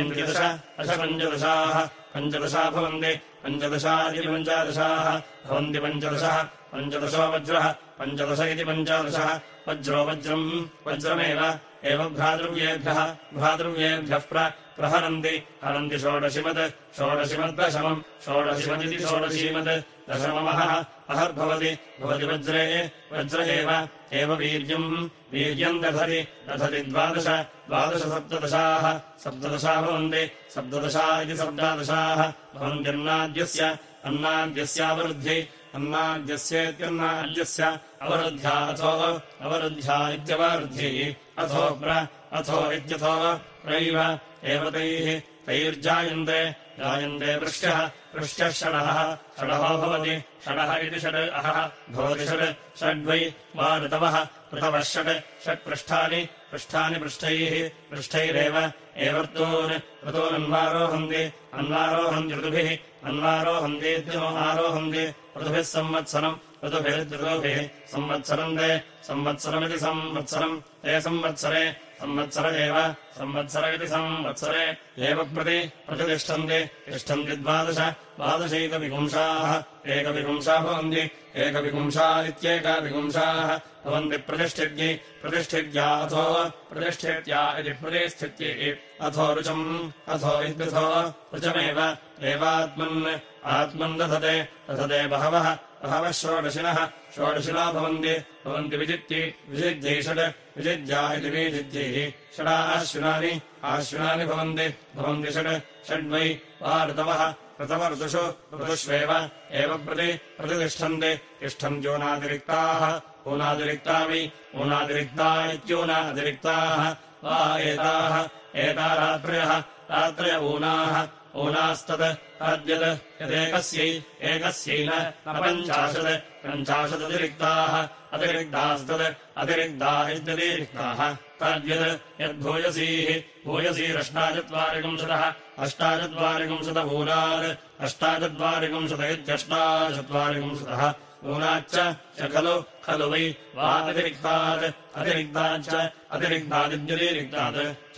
पञ्चदशा भवन्ति पञ्चदशा इति पञ्चादशाः भवन्ति पञ्चदशो वज्रः पञ्चदश इति पञ्चादशः वज्रमेव भ्रातृव्येभ्यः प्रहरन्ति षोडशिमद्दशमम् षोडशिमदिति षोडशीमद् दशममहः अहर्भवति वज्र एव वीर्यम् दधति सप्तदशा भवन्ति सप्तदशा इति सप्तादशाः भवन्त्यन्नाद्यस्यावरुद्ध्यै अन्नाद्यस्येत्यन्नाद्यस्य अवरुद्ध्या इत्यवरुद्ध्यै अथो इत्यथो प्रैव एव तैर्जायन्ते पृष्ठः षडहो भवति षडः इति षड् अहः भवति षड्वै वा ऋतवः षट्पृष्ठानि पृष्ठैरेव ऋतूनन्वारोहन्ति ऋतुभिः अन्वारोहन्तीत्यो आरोहन्ति ऋतुभिः संवत्सरम् ऋतुभिः संवत्सरम् ते संवत्सरमिति संवत्सरम् ते संवत्सरे संवत्सर एव संवत्सर इति संवत्सरे एव प्रतिष्ठन्ति तिष्ठन्ति द्वादशैकविपुंसाः एकविपुंसा भवन्ति एकविपुंसा इत्येकविपुंसाः भवन्ति प्रतिष्ठित्या अथो प्रतिष्ठित्या इति प्रतिष्ठित्यै अथो रुचम् अथो इत्यथो रुचमेव आत्मन् दधते बहवः षोडशिनः भवन्ति विजित्यै षड् विजित्या इति विजित्यै षडाश्विनानि भवन्ति षड्वै वा ऋतवः ऋतुष्वेव एव प्रतिष्ठन्ति तिष्ठन्त्यूनातिरिक्ताः ऊनातिरिक्ता वै ऊनातिरिक्ता इत्यूनातिरिक्ताः वा एता रात्रय ऊनास्तत् तद्यत् यदेकस्यै न पञ्चाशदतिरिक्ताः अतिरिक्ता इत्यतिरिक्ताः तद्यत् यद्भूयसीरष्टाचत्वारिकंशतः ऊनात् अष्टाचत्वारिकंशत इत्यष्टाचत्वारिकंशतः ऊनाच्च खलु वै वा अतिरिक्तादित्यतिरिक्तात् च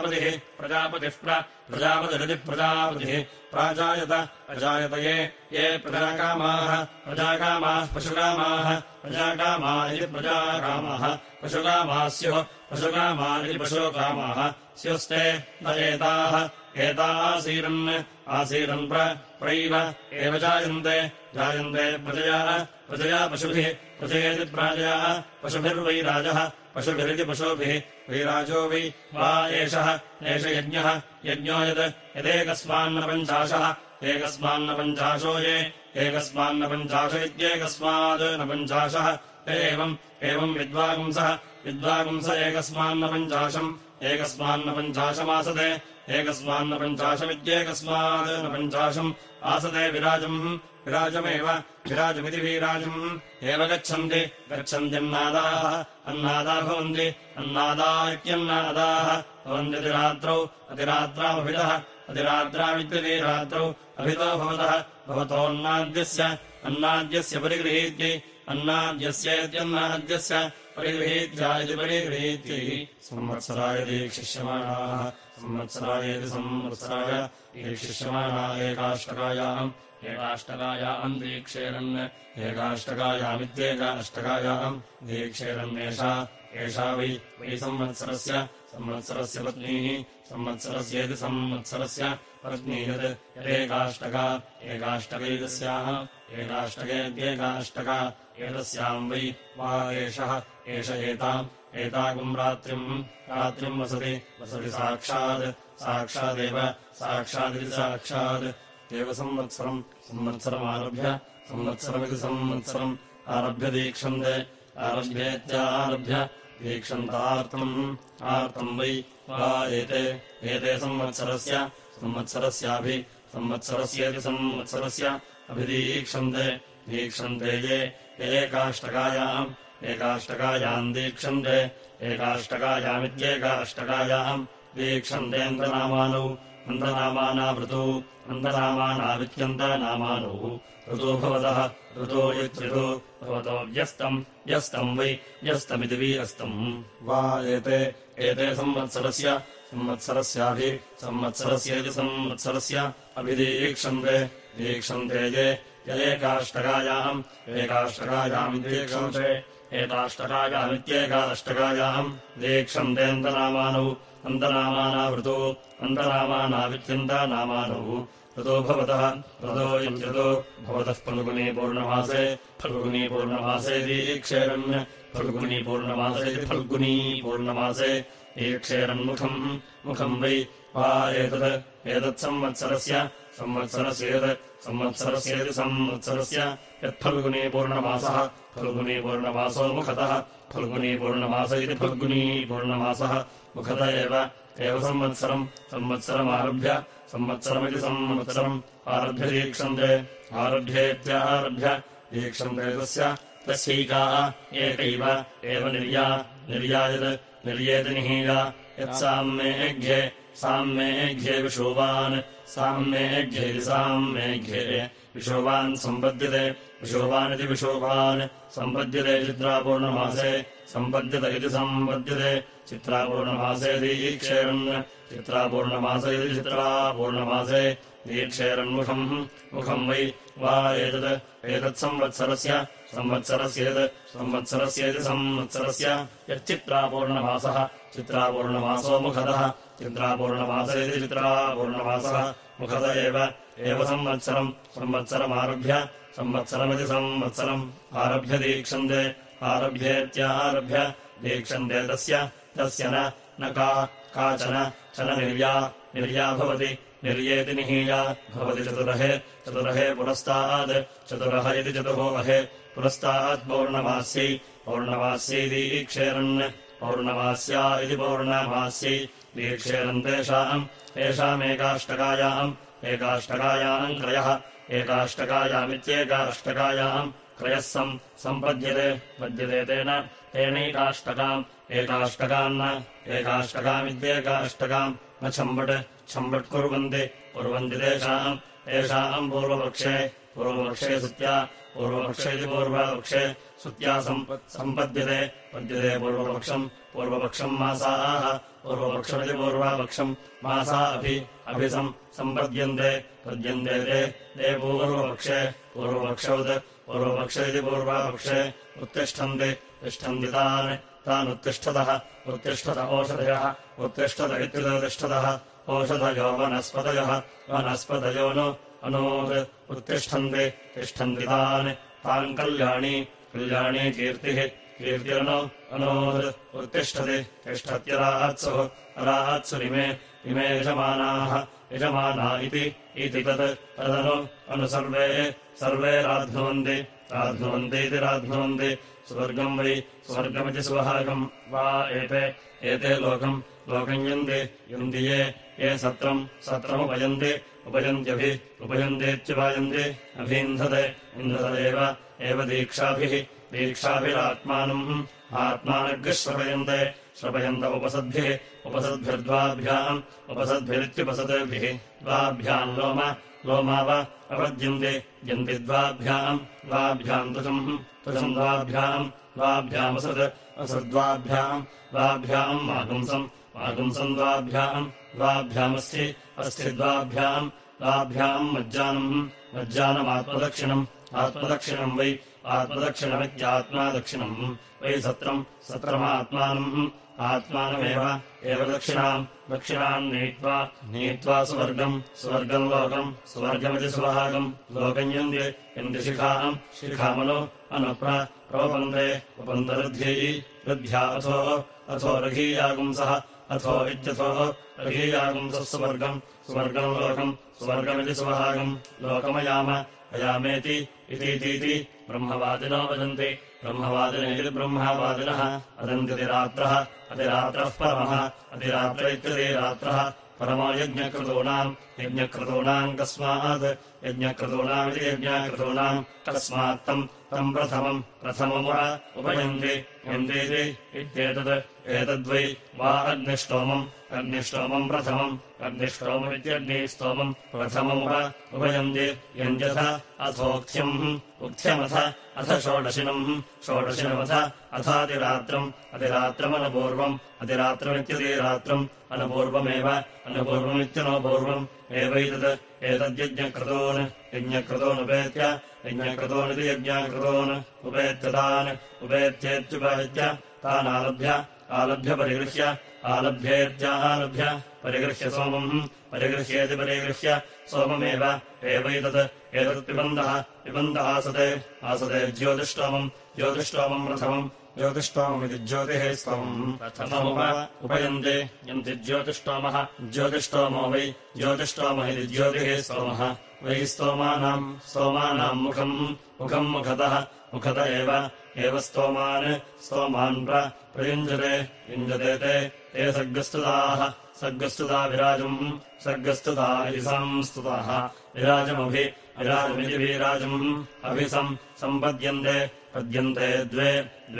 प्रजापतिरिति प्रजापतिः प्राजायत ये प्रजाकामाः पशुकामाः इति प्रजाकामाः पशुकामाः स्युः पशुकामा इति पशुकामाः स्युस्ते न आसीरन् प्रैव एव जायन्ते प्रजया पशुभिः प्रजयेति प्राजया पशुभिर्वैराजः पशुभिरिति पशुभिः वैराजो वै वा एषः एष यज्ञः यज्ञो एकस्मान्नपञ्चाशो ये एकस्मान्नपञ्चाश इत्येकस्मात् नपञ्चाशः एवम् विद्वागुंस एकस्मान्नपञ्चाशमासते एकस्मान्नपञ्चाशमित्येकस्मात् नपञ्चाशम् आसते विराजमिति विराजम् एव गच्छन्त्यन्नादा भवन्ति अन्नादा इत्यन्नादाः भवन्ति अतिरात्रावित्यतिरात्रौ अभितो भवतोऽन्नाद्यस्य परिगृहीत्यै अन्नाद्यस्येत्यन्नाद्यस्य परिगृहीत्या इति परिगृहीत्यै संवत्सराय दीक्षिष्यमाणाः संवत्सरायेति संवत्सराय दीक्षिष्यमाणा एकाष्टकायाम् दीक्षेरन् एकाष्टकायामित्येकाष्टकायाम् दीक्षेरन्नेषा वै संवत्सरस्य पत्नीः संवत्सरस्येति संवत्सरस्य पत्नी यदेकाष्टकैतस्याः एकाष्टकेत्येकाष्टका एतस्याम् वै वा एष एताकुम् रात्रिम् वसति साक्षादिति साक्षात् एव संवत्सरमारभ्यमिति संवत्सरम् आरभ्य दीक्षन्ते आरभ्येत्यारभ्य दीक्षन्तार्तम् वै वा एते संवत्सरस्येति संवत्सरस्य अभिदीक्षन्ते ये एकाष्टकायाम् दीक्षन्ते एकाष्टकायामित्येकाष्टकायाम् दीक्षन्तेऽन्तनामाना ऋतो भवतः ऋतो इत्यृतो भवतो व्यस्तम् वै व्यस्तमिति व्यस्तम् वा एते संवत्सरस्येति संवत्सरस्य अभिदीक्षन्ते ये एकाष्टकायामित्येक्षन्ते एताष्टकायामित्येकाष्टकायाम् दीक्षन्तेऽन्तनामाना ऋतो अन्तनामानावित्यन्तनामानौ ऋतो भवतः ऋतो इत्यतो भवतः फल्गुनीपूर्णमासे दीक्षेरन् फल्गुनीपूर्णमासे ईक्षेरन्मुखम् वै वा संवत्सरस्येति संवत्सरस्य यत्फल्गुनीपूर्णमासः फल्गुनीपूर्णमासो मुखतः फल्गुनीपूर्णमास इति फल्गुनीपूर्णमासः मुखत एव संवत्सरमारभ्य संवत्सरमिति संवत्सरम् आरभ्य दीक्षन्ते आरभ्येत्यारभ्य दीक्षन्ते तस्यैकाः एकैव एव निर्यायति निहीया यत्साम्येघ्ये विशोवान् साम्येघ्ये विशोवान् सम्पद्यते विशोभानिति विशोभान् सम्पद्यते चित्रापूर्णमासे सम्पद्यत इति सम्पद्यते चित्रापूर्णमासे दीक्षेरन् चित्रापूर्णमासे इति चित्रापूर्णमासे दीक्षेरन्मुखम् मुखम् वै वा एतत्संवत्सरस्य संवत्सरस्येति संवत्सरस्य यच्चित्रापूर्णमासः चित्रापूर्णमासो मुखतः चित्रापूर्णमास इति चित्रापूर्णमासः मुखत एव संवत्सरमारभ्य संवत्सरमिति संवत्सरम् आरभ्य दीक्षन्ते आरभ्येत्यारभ्य दीक्षन्ते तस्य न काचन निर्या भवति निर्येति निहीया भवति चतुरहे पुरस्तात् चतुरः इति चतुर्वहे पुरस्तात् पौर्णमास्यै दीक्षेरन् पौर्णमास्या इति पौर्णमास्यै दीक्षेरन् तेषामेकाष्टकायाम् क्रयः एकाष्टकायामित्येकाष्टकायाम् क्रयः सम्पद्यते तेनैकाष्टकाम् एकाष्टकामित्येकाष्टकाम् न छम्बट् कुर्वन्ति तेषाम् पूर्वपक्षे सुत्या पूर्वपक्षे इति पूर्वपक्षे सुत्या सम्पद्यते पूर्वपक्षम् मासाः पूर्वपक्षमिति पूर्वपक्षम् मासा सम्पद्यन्ते ते पूर्वपक्षे इति पूर्वपक्षे उत्तिष्ठन्ति तान् उत्तिष्ठत ओषधयः उत्तिष्ठत इत्युत्तिष्ठतः ओषधयो वनस्पतयो अनोत् उत्तिष्ठन्ति तान् कल्याणी कीर्तिरनो अनोत् उत्तिष्ठति तिष्ठत्यरात्सुरिमे यजमाना इति तदनु सर्वे राध्नुवन्ति इति राध्नुवन्ति स्वर्गम् वै स्वर्गमिति सुभागम् वा एते लोकम् यन्ति ये सत्रमुपयन्त्यभिपयन्तीत्युपायन्ति अभीन्धते एव दीक्षाभिरात्मानग्रः श्रपयन्त उपसद्भिरित्युपसद्भिः द्वाभ्याम् लोमाव अवद्यन्ति द्वाभ्याम् तुजम् द्वाभ्याम् मागुंसम् द्वाभ्यामस्थि द्वाभ्याम् मज्जानमात्मदक्षिणम् वै आत्मदक्षिणमित्यात्मादक्षिणम् वै सत्रमात्मानमेव दक्षिणाम् नीत्वा सुवर्गम् लोकम् सुवर्गमिति सुभागम् लोकम् यन्ति शिखामनो उपन्ते अथो रघीयागुंसः अथो रघीयागुंसः सुवर्गम् लोकम् सुवर्गमिति सुभागम् लोकमयामेति इति ब्रह्मवादिनो वदन्ति ब्रह्मवादिनेति ब्रह्मवादिनः अतिरात्रः परमः अतिरात्र इत्यतिरात्रः परमो यज्ञकृतूनाम् कस्मात् यज्ञकृतूनामिति यज्ञकृतूनाम् कस्मात्तम् प्रथममुरा उपयन्ति एतद्वै वा अग्निष्टोमम् प्रथमम् अग्निष्टोममित्यग्निस्तोमम् प्रथममुरा उपयन्ति यन्त्यथ अथोक्थ्यमथ षोडशिनमथ अथातिरात्रमनपूर्वम् अतिरात्रमित्यतिरात्रम् अनपूर्वमित्यनपूर्वम् एतद्यज्ञकृतोनुपेत्य यज्ञकृतोनिति यज्ञकृतोन् उपेत्येत्युपैत्य तानालभ्य आलभ्येत्यालभ्य परिगृह्य परिगृह्येति परिगृह्य सोममेव एतत्पिबन्धः आसते ज्योतिष्टोमम् प्रथमम् ज्योतिष्टोममिति ज्योतिः स्तोमम् उपयन्ति यन्ति ज्योतिष्टोमो वै ज्योतिष्टोम इति ज्योतिः स्तोमः वै स्तोमानाम् मुखम् मुखत एव स्तोमान् प्रयुञ्जते ते सर्गस्तुता सर्गस्तुता इति संस्तुताः विराजमिति विराजम् सम्पद्यन्ते द्वे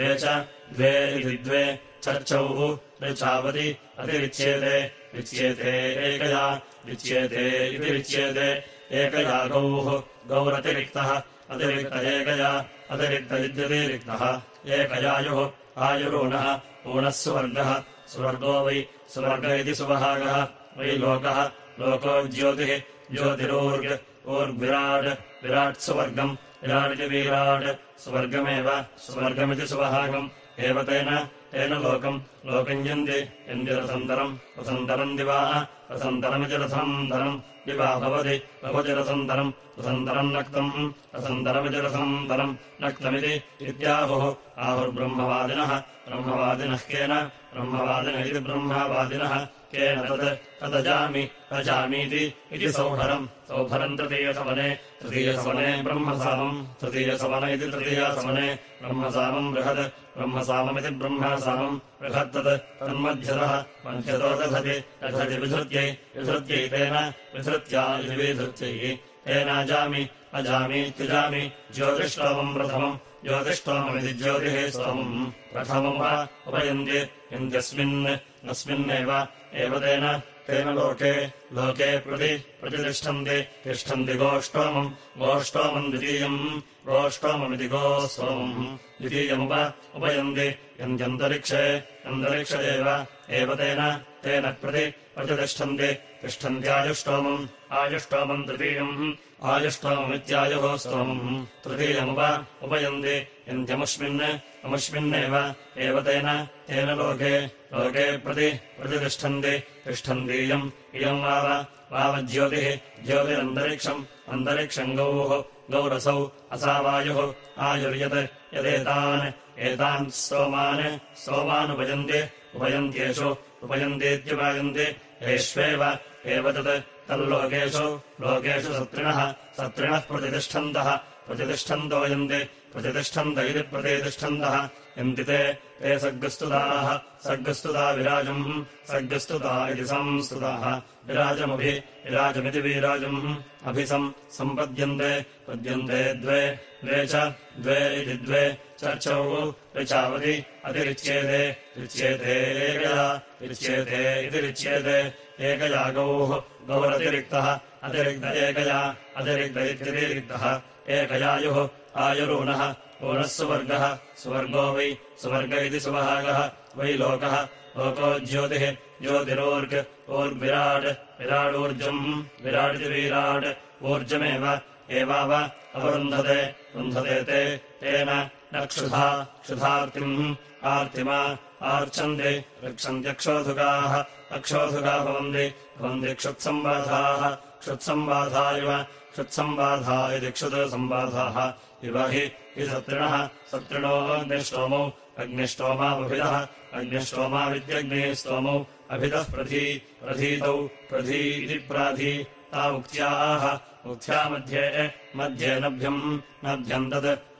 इति चर्चौः ऋचावति अतिरिच्येते एकया रिच्येते इति रिच्येते एकया गौरतिरिक्तः अतिरिक्त एकया अतिरिक्त इत्यतिरिक्तः एकयायुः आयुरूणः ऊनः सुवर्गः सुवर्गो वै सुवर्ग इति सुवहागः वै लोकः लोको ज्योतिः ज्योतिरूर्ग् ऊर्ग्विराट् विराट् सुवर्गम् विराटिति विराट् सुवर्गमेव सुवर्गमिति सुवहागम् एव तेन लोकम् लोकम् यन्ति रथन्तरम् रथन्तरम् दिवा रथन्तरमिति रथन्तरम् दिवा भवति रथन्तरम् रथन्तरम् नक्तम् रथन्तरमिति रथन्तरम् नक्तमिति इत्याहुः आहुर्ब्रह्मवादिनः ब्रह्मवादिनः केन ब्रह्मवादिनः इति ब्रह्मवादिनः केन तदजामि अजामीति इति सौभरम् तृतीयसवने ब्रह्मसामम् तृतीयसवन इति तृतीयासवने ब्रह्मसामम् बृहत् ब्रह्मसाममिति ब्रह्मसामम् बृहत्तत् तन्मध्यतः मध्यतो दधति विधृत्यै तेन विधृत्या इति विधृत्यै तेनाजामि अजामीत्यजामि ज्योतिष्टोमम् प्रथमम् ज्योतिष्टोममिति ज्योतिः स्तोमम् प्रथमम् वा उपयन्ति अस्मिन्नेव तेन लोके प्रतिष्ठन्ति गोष्टोमम् द्वितीयम् गोष्टोममिति गोस्तोमम् द्वितीयमुप उपयन्ति यन्त्यन्तरिक्षे एव तेन प्रतिष्ठन्ति तिष्ठन्त्यायुष्टोमम् तृतीयम् आयुष्टोममित्यायुः स्तोमम् तृतीयमुप उपयन्ति यन्त्यमुष्मिन्नेव तेन लोके प्रतिष्ठन्तीयम् इयम् वावज्योतिरन्तरिक्षम् गौरसौ असावायुः आयुर्यत् यदेतान् सोमानुपयन्त्येषु उपयन्तीत्युपयन्ति एष्वेव तल्लोकेषु सत्रिणः प्रतिष्ठन्तो यन्ति प्रतिष्ठन्त इति प्रतिष्ठन्तः यन्ति ते सर्गस्तुता विराजम् सर्गस्तुता इति संस्तुताः विराजमिति विराजम् सम्पद्यन्ते द्वे च इति द्वे चर्चौ ऋचावति अतिरिच्येते एकया इति रिच्येते एकया गौरतिरिक्तः अतिरिक्त एकया अतिरिक्त इत्यतिरिक्तः एकयायुः आयुरूणः ऊनः सुवर्गः सुवर्गो वै सुवर्ग इति सुवहागः वै लोकः लोको ज्योतिः ज्योतिरोर्ग् ऊर्ग्विराट् विराडूर्जम् विराटिति विराट् ऊर्जमेव एवाव अवरुन्धते तेन न क्षुधार्तिम् आर्तिमा आर्चन्ति रक्षन्त्यक्षोधुकाः अक्षोधुका भवन्ति क्षुत्सम्बाधा इव क्षुत्सम्बाधा इति क्षुतसम्बाधाः इव हि सत्रिणो अग्निष्टोमावभिदः अग्निष्टोमाविद्यग्निस्तोमौ अभिदः प्रधीतौ प्रधी इति प्राधी ता उक्त्या मध्ये नभ्यम्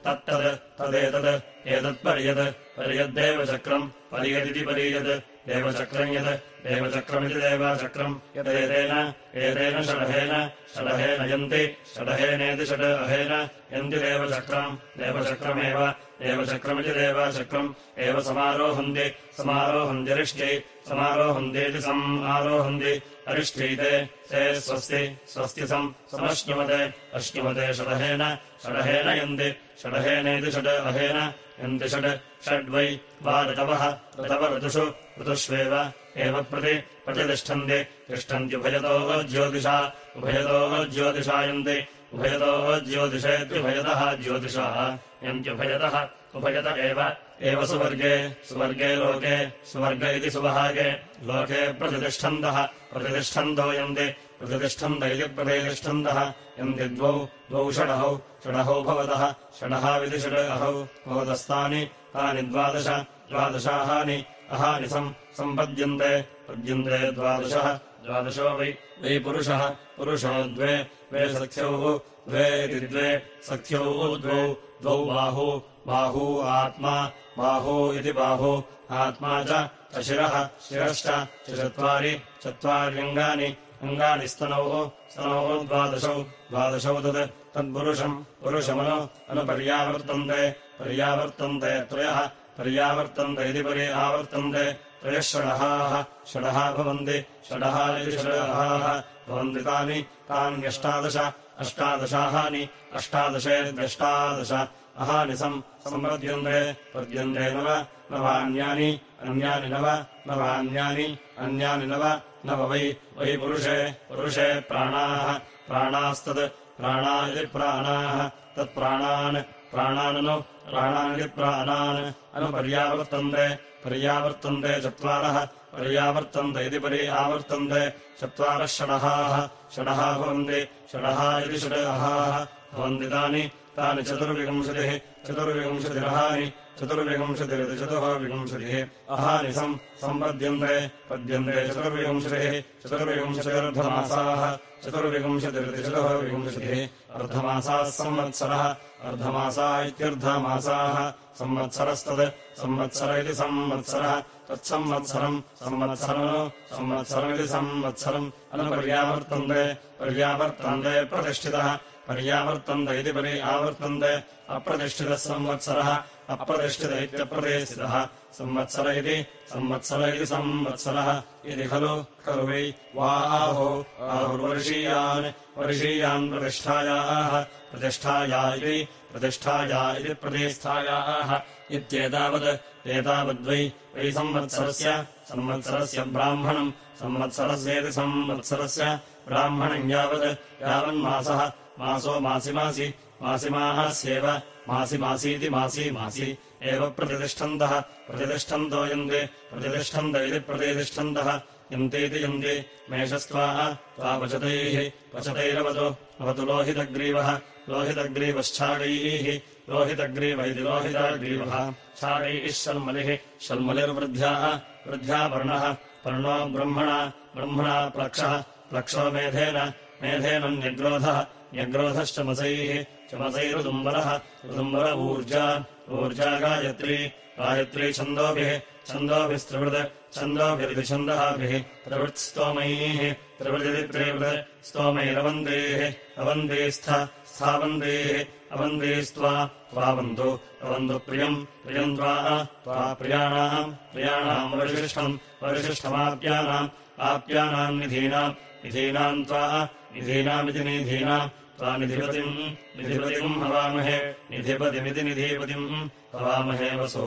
तदेतदेतत्पर्यद्देवचक्रम् पर्यदिति पर्यद् देवचक्रम् देवचक्रमिति देवचक्रम् एतेन षडहेन यन्ति षडहेनेति षडहेन यन्ति देवचक्रमेव देवचक्रमिति देवचक्रम् एव समारोहन्त्यरिष्ट्यै समारोहन्त्येति समारोहन्ति अरिष्ट्यैते ते स्वस्ति समश्नुमते अश्नुमते षडहेन यन्ति षडहेनेति षडहेन यन्ति षड्वै वा ऋतवः ऋतुष्वेव एव तिष्ठन्त्युभयतो ज्योतिषा यन्ति उभयतो ज्योतिषेत्युभयतः ज्योतिषाः यन्त्युभयतः उभयत एव सुवर्गे लोके सुवर्ग इति सुवहागे लोके प्रतिष्ठन्तो यन्ति प्रतिष्ठन्त इति प्रतिष्ठन्तः यन्ति द्वौ षडहौ भवतः षडहाविति षडहौ भवतस्तानि तानि द्वादशाहानि अहानि सम्पद्यन्ते द्वादशो वै पुरुषो द्वे सख्यौ इति द्वे सख्यौ द्वौ बाहू आत्मा बाहू इति बाहू आत्मा च शिरश्च चत्वार्यङ्गानि स्तनौ द्वादशौ तत्पुरुषम् अनुपर्यावर्तन्ते त्रयः पर्यावर्तन्त इति पर्यावर्तन्ते त्रयः षडहा भवन्ति षडहा इति षडहाः भवन्ति तान्यष्टादश अष्टादशाहानि अष्टादशेत्यष्टादश अहानि सम्पद्यन्ते पद्यन्ते नवान्यानि अन्यानि नवान्यानि अन्यानि नव वै पुरुषे प्राणास्तत् प्राणा इति प्राणाः तत्प्राणानिति प्राणान् पर्यावर्तन्ते चत्वारः पर्यावर्तन्त इति पर्यावर्तन्ते चत्वारः षडः भवन्ति षडः इति षडहाः भवन्ति तानि चतुर्विंशतिरहानि चतुर्विंशतिरिति चतुर्विंशतिः अहानि सम्पद्यन्ते चतुर्विंशतिरर्धमासाः चतुर्विंशतिरिति चतुर्विंशतिः अर्धमासाः संवत्सरः अर्धमासा इत्यर्धमासाः संवत्सर इति संवत्सरः तत्संवत्सरमिति संवत्सरम् पर्यावर्तन्ते प्रतिष्ठितः पर्यावर्तन्त इति पर्यावर्तन्ते अप्रतिष्ठितः संवत्सरः अप्रतिष्ठित इत्यप्रतिष्ठितः संवत्सर इति संवत्सरः इति खलु वै वा आहुर्वर्षीयान् प्रतिष्ठाया इति प्रतिष्ठायाः एतावद्वै संवत्सरस्य ब्राह्मणम् संवत्सरस्येति संवत्सरस्य ब्राह्मणम् यावन्मासः मासो मासिमास्येव मासीति मासी एव प्रतिष्ठन्तो यन्ते प्रतिष्ठन्त इति प्रतिष्ठन्तः यन्तीति यन्ति मेषस्त्वा वचतैरवतु लोहितग्रीवश्चागैः लोहितग्रीव इति लोहितग्रीवः छागैः शल्मलिर्वृद्ध्या पर्णो ब्रह्मणा प्लक्षो मेधेन न्यग्रोधश्चमसैः चमसैरुदुम्बरः ऊर्जा गायत्री छन्दोभिस्त्रिवृत् छन्दोभिर्विछन्दःभिः त्रिवृत्स्तोमैः त्रिवृदिति स्तोमैरवन्देः अवन्देस्थावन्देः अवन्देस्त्वा त्वावन्तु प्रियम् त्वा प्रियाणाम् वरिशिष्ठमाप्यानाम् निधीनाम् त्वा निधीनामिति निधीनाम् त्वा निधिपतिम् हवामहे निधिपतिमिति निधिपतिम् हवामहे वसो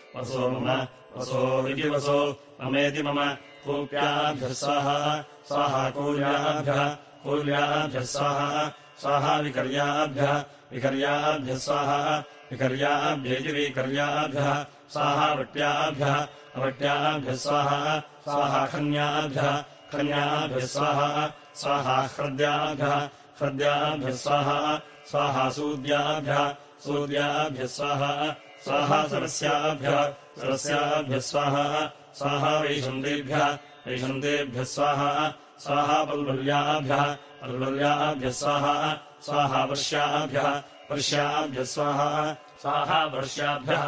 इति वसो ममेति मम कूप्याभ्यः स्वाहा कूल्याभ्यः स्वाहा विकर्याभ्यः विकर्याभ्येति विकर्याभ्यः स्वाहा अवट्याभ्यः स्वाहा खन्याभ्यः स्वाहा ह्रद्याभ्यः स्वाहा सूद्याभ्यः स्वाहा सरस्याभ्यः स्वाहा वैशन्तेभ्यः स्वाहा पल्वल्याभ्यः स्वाहा वर्ष्याभ्यः स्वाहा वर्ष्याभ्यः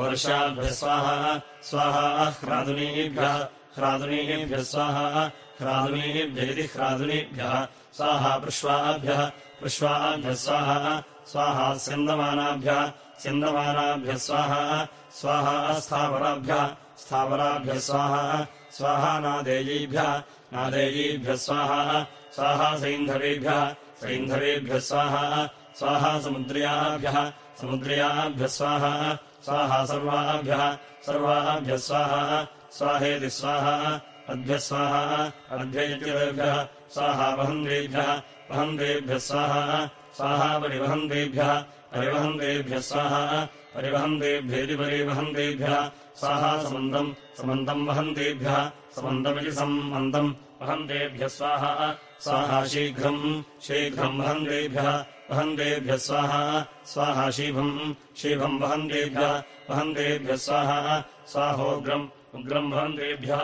स्वाहा ह्रादुनीभ्यः ह्रादुनीभ्येति ह्रादुनीभ्यः स्वाहा पृष्वाभ्यः स्वाहा स्यन्दमानाभ्यः स्वाहा स्थावराभ्यः स्वाहा नादेयीभ्यः स्वाहा सैन्धवेभ्यः स्वाहा समुद्र्याभ्यः स्वाहा सर्वाभ्यः स्वाहेति स्वाहा अद्भ्यः अद्भ्यैत्यभ्यः स्वाहा वहन्तेभ्यः स्वाहा परिवहन्तेभ्यः परिवहन्तेभ्येति परिवहन्तेभ्यः स्वाहा समन्तम् वहन्तेभ्यः समन्तमिति सम्मन्तम् वहन्तेभ्यः स्वाहा शीघ्रम् वहन्तेभ्यः स्वाहा शीभम् वहन्तेभ्यः स्वाहोग्रम् वहन्तेभ्यः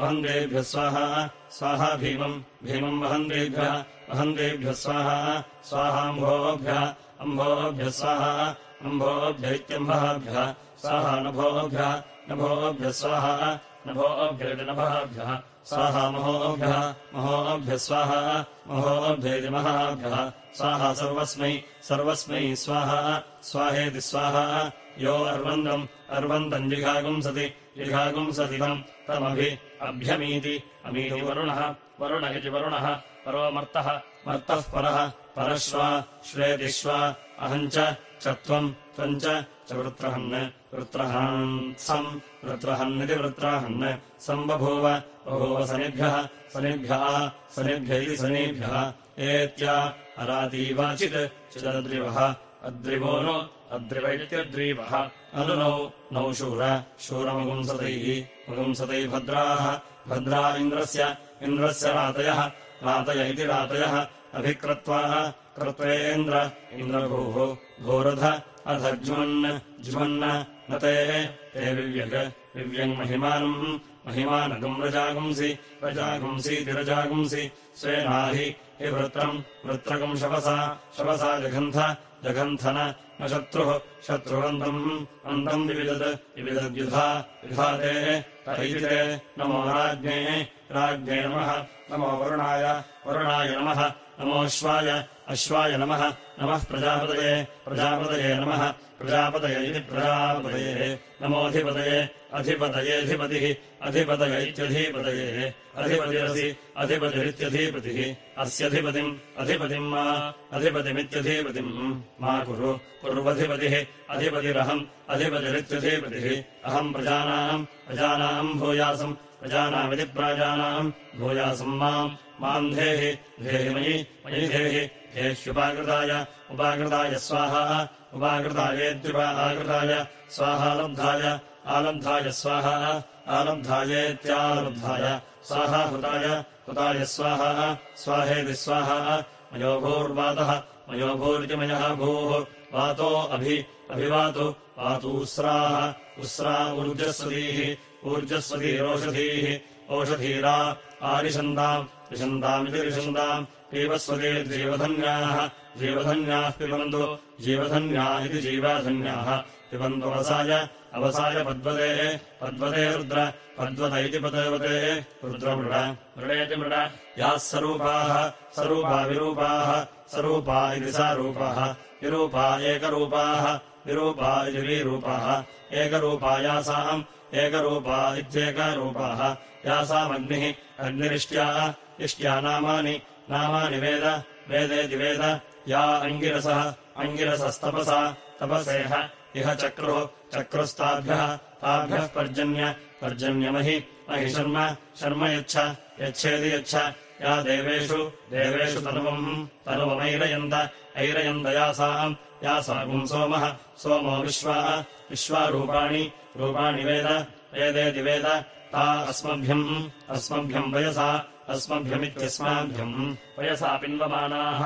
स्वाहा भीमम् वहन्तेभ्यः स्वाहाम्भोभ्यः अम्भोभ्यैत्यम्भःभ्यः स्वाहा नभोभ्यः नभोभ्यः स्वाहा महोभ्यः महोभ्यैति महाभ्यः स्वाहा सर्वस्मै स्वाहेति स्वाहा यो अर्वन्तम् जिघागुंसति तमभ्यमीति वरुणः वरुण इति वरुणः परो मर्तः मर्तः परः परश्वा श्वेतिश्वा अहम् च त्वम् च वृत्रहन् वृत्रहान्सम् वृत्रहन्निति वृत्राहन् सम्बभूव बभूव सनिभ्यः सनिभ्य इति सनीभ्यः एत्या अरातीवाचित् चिदद्रिवः अद्रिवो नो अद्रिव इत्यद्रीवः अनुनौ नौ शूरमगुंसतैः भद्राः भद्रा इन्द्रस्य रातयः रातय इति रातयः अभिक्रत्वा कृत्वेन्द्र इन्द्रभूः भूरध अध ज्वन्न न ते विव्यङ्महिमानगम् रजागुंसीति रजागुंसि स्वेनाहि हि वृत्रकम् शवसा जघन्थन न शत्रुरन्तम् विविदद्युधा विधाते तैते नमो राज्ञे नमो वरुणाय नमोऽश्वाय नमः प्रजापतये नमः प्रजापतय इति प्रजापतये नमोऽधिपतयेऽधिपतिः अधिपतय इत्यधिपतये अधिपतिरित्यधिपतिः अस्यधिपतिम् अधिपतिमित्यधिपतिम् मा कुर्वधिपतिः अधिपतिरहम् अधिपतिरित्यधिपतिः अहम् प्रजानाम् प्रजानामिति प्राजानाम् भूयासम् माम् धेहि मयि धेह्युपाकृताय स्वाहा उपाकृतायेत्युपाकृताय स्वाहा आलब्धाय स्वाहा आलब्धायेत्यालब्धाय स्वाहा हुताय स्वाहा स्वाहेति स्वाहा मयोभूर्वातः मयोभूरिति मयः भूः वातो अभिवातु वातूस्राः उस्रा ऊर्जस्वतीरोषधीः ओषधीरा आरिषन्तामिति रिषन्ताम् पीवस्वतीर् जीवधन्याः पिबन्तु जीवधन्या इति जीवाधन्याः पिबन्तु अवसाय पद्वते रुद्र पद्वत इति पदवते रुद्रमृडेति मृड याः सरूपा विरूपा इति सारूपाः विरूपा एकरूपाः विरूपा इति विरूपाः एकरूपा यासाम् एकरूपा इत्येकरूपाः यासामग्निः अग्निरिष्ट्या नामानि वेदेति वेद या अङ्गिरसस्तपसा तपसेह इह चक्रुस्ताभ्यः पर्जन्यमहि शर्म यच्छेदि या देवेषु तनुवमैरयन्त यासाम् सोमो विश्वारूपाणि वेदेति वेद ता अस्मभ्यम् अस्मभ्यमित्यस्माभ्यम् वयसा पिन्वमानाः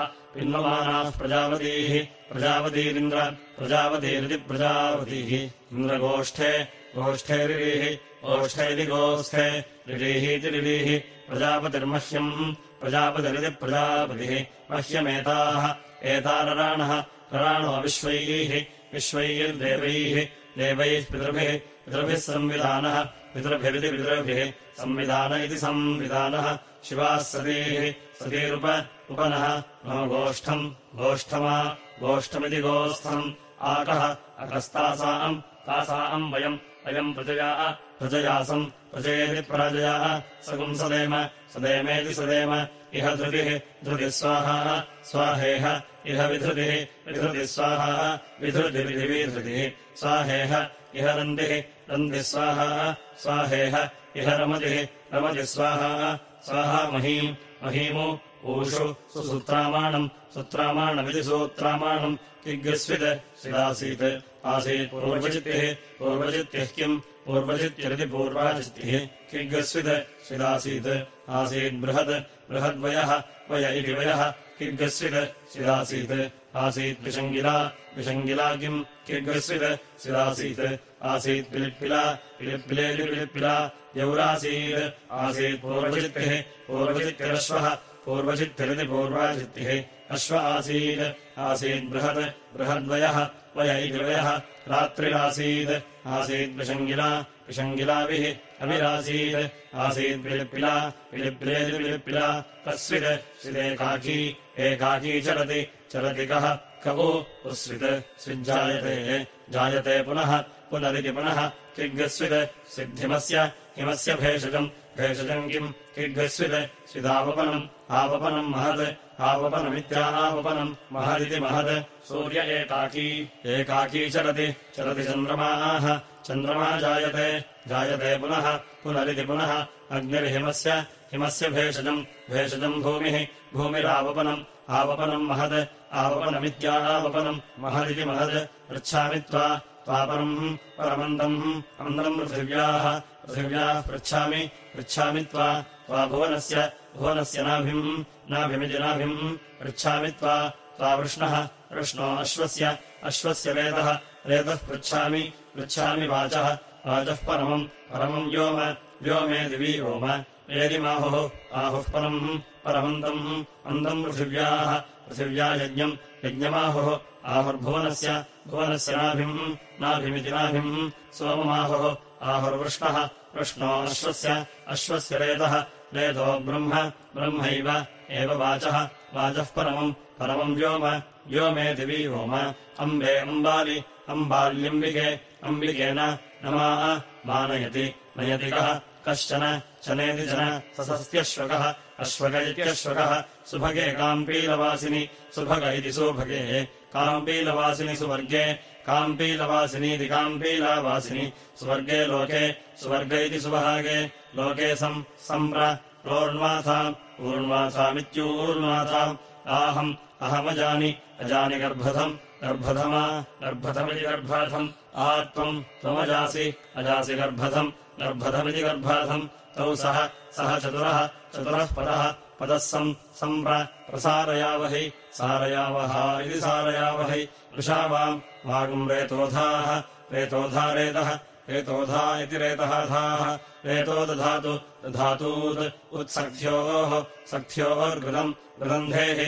प्रजापतीरिन्द्र प्रजापतीरिति प्रजापतिः इन्द्रगोष्ठे रिरीः ओष्ठेति गोष्ठे रिरीहीति रिरीः प्रजापतिरिति प्रजापतिः मह्यमेताः रराणो विश्वैर्देवैः पितृभिः संविधानः पितृभिरिति पितृभिः संविधान इति संविधानः शिवाः सतीरुपनः नो गोष्ठमिति गोस्थम् आकः अकस्तासाम् वयम् प्रजयासम् प्रजयेति प्रजया सदेमेति सदेम इह धृतिः स्वाहेह इह विधृतिः स्वाहा विधृतिः स्वाहेह इह रन्दिः स्वाहेह इह रमतिः स्वाहा महीमु ऊषु सुत्रामाणमिति सूत्रामाणम् किग्स्विदासीत् पूर्वचित्तिः किम् पूर्वचित्तिरिति पूर्वाचित्तिः किग्स्विदासीत् आसीत् बृहद्वयः वय इति वयः किग्स्विदासीत् आसीत् विशङ्गिला किम् किग्स्विदासीत् आसीत् पिलिप्पिलेति पिलिप्पिला यौरासीत् आसीत् पूर्वचित्तिरश्वः पूर्वचित्तिरिति पूर्वाचित्तिः अश्व आसीत् बृहद्वयः वय इति वयः रात्रिरासीत् आसीत् विशङ्गिलाभिः अभिरासीत् आसीत् पिलिप्पिलेति पिलिप्पिला तस्विदेकाकी एकाकी चलति कः स्विज्जायते पुनरिति पुनः किग्स्विद् सिद्धिमस्य भेषजम् भेषजम् किम् किड्घस्वित् स्विदावपनम् आवपनम् महत् आवपनमित्यावपनम् महदिति महत् सूर्य एकाकी चरति चन्द्रमाः चन्द्रमा जायते पुनरिति पुनः अग्निर्हिमस्य भेषजम् भूमिरावपनम् महत् आवपनमित्यावपनम् महदिति महत् पृच्छामि परमन्दम् पृथिव्याः पृच्छामि भुवनस्य नाभिमिति नाभिम् पृच्छामि वृष्णो अश्वस्य रेतः पृच्छामि वाचः परमम् व्योमे दिवि ओम एदिमाहुः परमन्दम् पृथिव्या यज्ञमाहुः भुवनस्य नाभिमिति नाभिम् सोममाहुः वृष्णो अश्वस्य रेतो ब्रह्मैव एव वाचः परमम् व्योमे दिवि ओम अम्बाल्यम्बिकेन नयति कः कश्चन चनेति जन ससस्त्यश्वकः अश्वक इत्यश्वकः सुभगे काम्पीलवासिनि सुभग इति सुभगे काम्पीलवासिनि सुवर्गे काम्पीलवासिनीति काम्पीलावासिनि सुवर्गे लोके सुवर्ग इति सुभागे लोके ऊर्ण्वाथामित्यूर्ण्वाथाम् अहमजानि गर्भथमिति गर्भाथम् त्वमजासि गर्भथमिति गर्भाथम् तौ सह चतुरः पदः प्रसारयावहै इति सारयावहै वृषावाम् वागुम् रेतोधा रेतोधा इति रेतहाधाः रेतो दधातूत् उत्सख्योर्घृतम्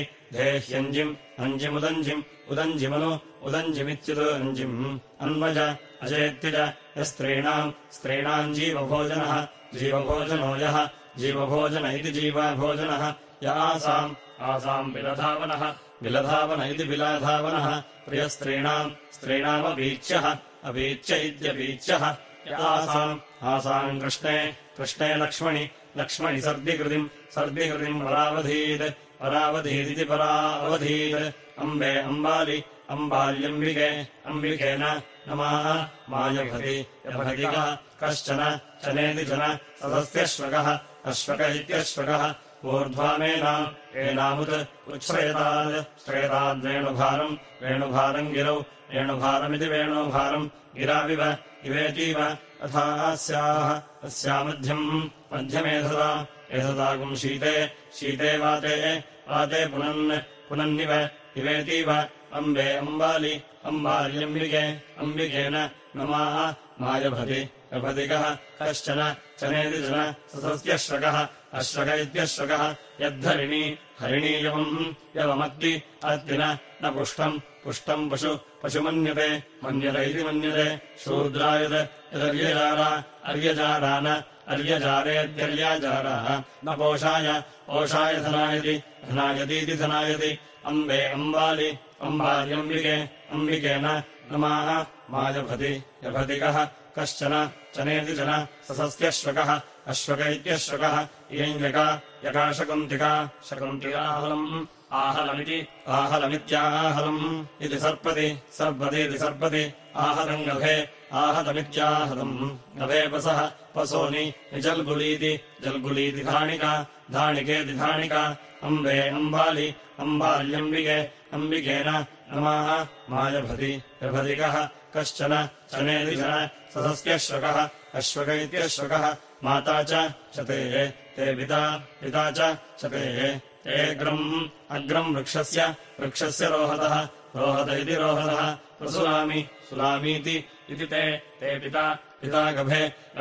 देह्यञ्जिमुदञ्जिमनु उदञ्जिमित्युदञ्जिम् अन्वज अजेत्यज यस्त्रीणाम् जीवभोजनो यः जीवभोजन इति जीवभोजनः य आसाम् विलधावन इति विलधावनः प्रियस्त्रीणामवीच्यः अवीच्य इत्यवीच्यः य आसाम् कृष्णे लक्ष्मणि सर्दिकृतिम् परावधीदिति परावधीत् अम्बे अम्बाल्यम्बिकेन नमः मायभतिकः कश्चन चनेति जन सदस्त्यश्वकः अश्वक इत्यश्वकः ऊर्ध्वामेनामुत् उच्छ्रेताद्वेणुभारम् गिरौ वेणुभारमिति वेणुभारम् गिराविव इवेतीव तथा मध्यमेधताम् शीते वाते पुनन्निव इवेतीव अम्बे अम्बाल्यम्बिकेन नमः मायभतिकः कश्चन चनेति जन ससस्त्यश्वकः अश्वक इत्यश्वकः यद्धरिणी यवमत्ति अत्ति न पुष्टम् पशुमन्यते इति मन्यते शूद्रायत् अर्यजारेत्यर्याजाराः न पोषाय धनायतीति धनायति अम्बे अम्बाल्यम्बिकेन नमः मायभतिकः कश्चन चनेति जन ससस्त्यश्वकः अश्वक इत्यश्वकः यका शकुन्तिकाहलम् आहलमित्याहलम् इति सर्पतीति सर्पति आहलम् गभे आहतमित्याहलम् गभे पसोनि जल्गुलीति धाणिकेति धाणिका अम्बे अम्बाल्यम्बिकेन नमः मायभतिकः कश्चन चनेति जन ससस्त्यश्वकः अश्वक इत्यश्वकः माता च ते पिता च ते अग्रम् वृक्षस्य रोहतः इति रोहतः सुलामीति इति ते पिता गभे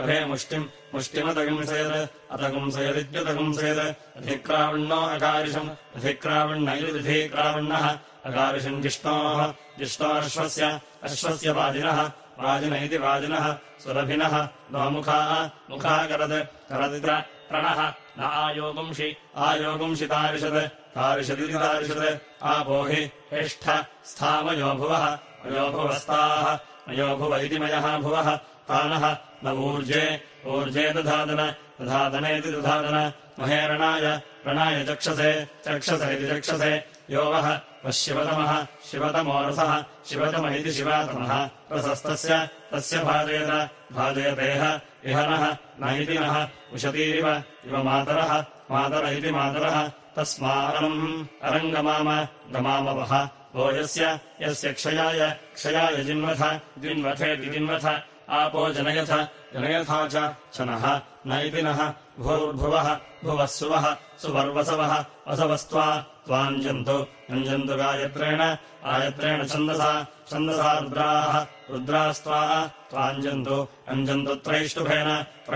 मुष्टिमतगुंसयदित्यतगुंसयद् अधिक्रावण्णो अकारिषम् अधिक्रावण्ण इति अधिक्रावण्णः अकारिषम् जिष्णोऽश्वस्य वाजिन इति वाजिनः सुरभिनः मुखा करदित प्रणः न आयोगुंषि तारिषदिति तारिषत् आपोहि हेष्ठ स्थामयो भुवः मयोभुवस्ताः मयो भुव इति मयः भुवः तानः न ऊर्जे ऊर्जे दधातनेति दधातन महेरणाय रणाय चक्षसे चक्षसेति चक्षसे यो वः शिवतमो रसः शिवतम इति शिवातमः रसस्तस्य तस्य भाजयतेह इह नः न इति नः उशतीरिव इव मातरः मातर इति मातरः तस्मारम् अरङ्गमाम गमामवः वो यस्य क्षयाय जिन्वथेति जिन्वथ आपो जनयथा च नः न इति नः भूर्भुवः भुवः सुवः सुवर्वसवः वसवस्त्वा त्वाञ्जन्तु अञ्जन्तु आयत्रेण छन्दसा रुद्रास्त्वा त्वाञ्जन्तु अञ्जन्तु त्रैष्टुभेन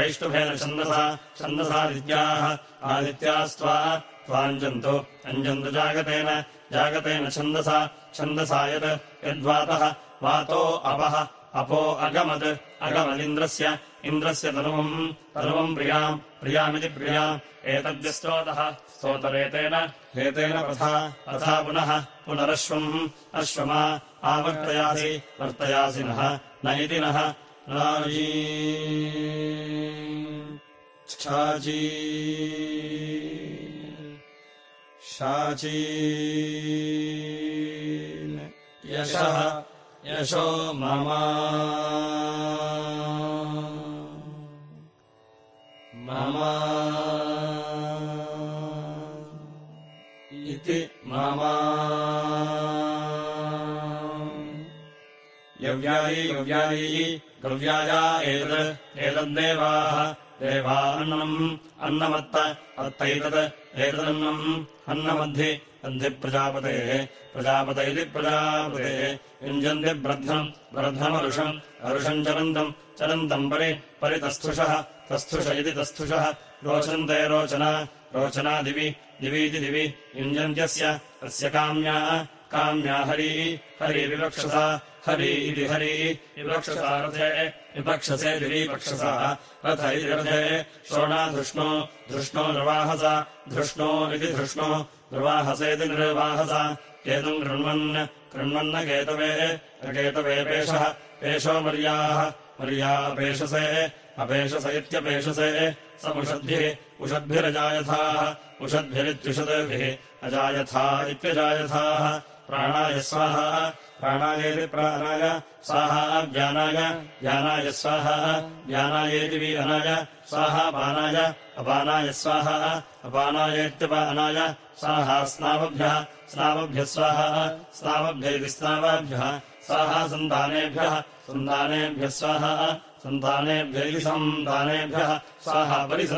छन्दसादित्याः आदित्यास्त्वा त्वाञ्जन्तु अञ्जन्तु जागतेन छन्दसा यद्वातः वातो अपो अगमदिन्द्रस्य तनुवम् प्रियामिति प्रियाम् एतद्यस्तोतः स्तोतरेतेन पथा पुनरश्वम् अश्वमा वर्तयासि नः न इति नः शाची यशो मम इति मम गव्याया एतद्देवाः एतदन्नम् अन्नमद्धि प्रजापतेः प्रजापत इति प्रजापते युञ्जन्ति ब्रध्नमरुषम् चरन्तम् परितस्थुषः तस्थुष इति तस्थुषः रोचन्ते रोचना दिवीति दिवि युञ्जन्त्यस्य तस्य काम्या हरीविवक्षसा हरी इति हरी विवक्षसा रथे विपक्षसे दिवीपक्षसा रथ इति रथे श्रोणाधृष्णो निर्वाहसा धृष्णो इति धृष्णो निर्वाहसेति निर्वाहसा केतुम् कृण्वन्न केतवे पेशो मर्याः पेशसे अपेशस इत्यपेशसे उषद्भिरजायथाः उषद्भिरित्युषद्भिः अजायथा इत्यजायथाः प्राणाय स्वाहा प्राणायेति प्राणाय स्वाहा ज्ञानाय स्वाहा ज्ञानायेति वीरणाय स्वाहा अपानाय स्वाहा अपानायेत्यपानाय स्वाहा स्नावभ्यः स्वाहा स्नावभ्येति स्नावाभ्यः स्वाहा सन्तानेभ्यः स्वाहा सन्तानेभ्यैति सन्तानेभ्यः स्वाहा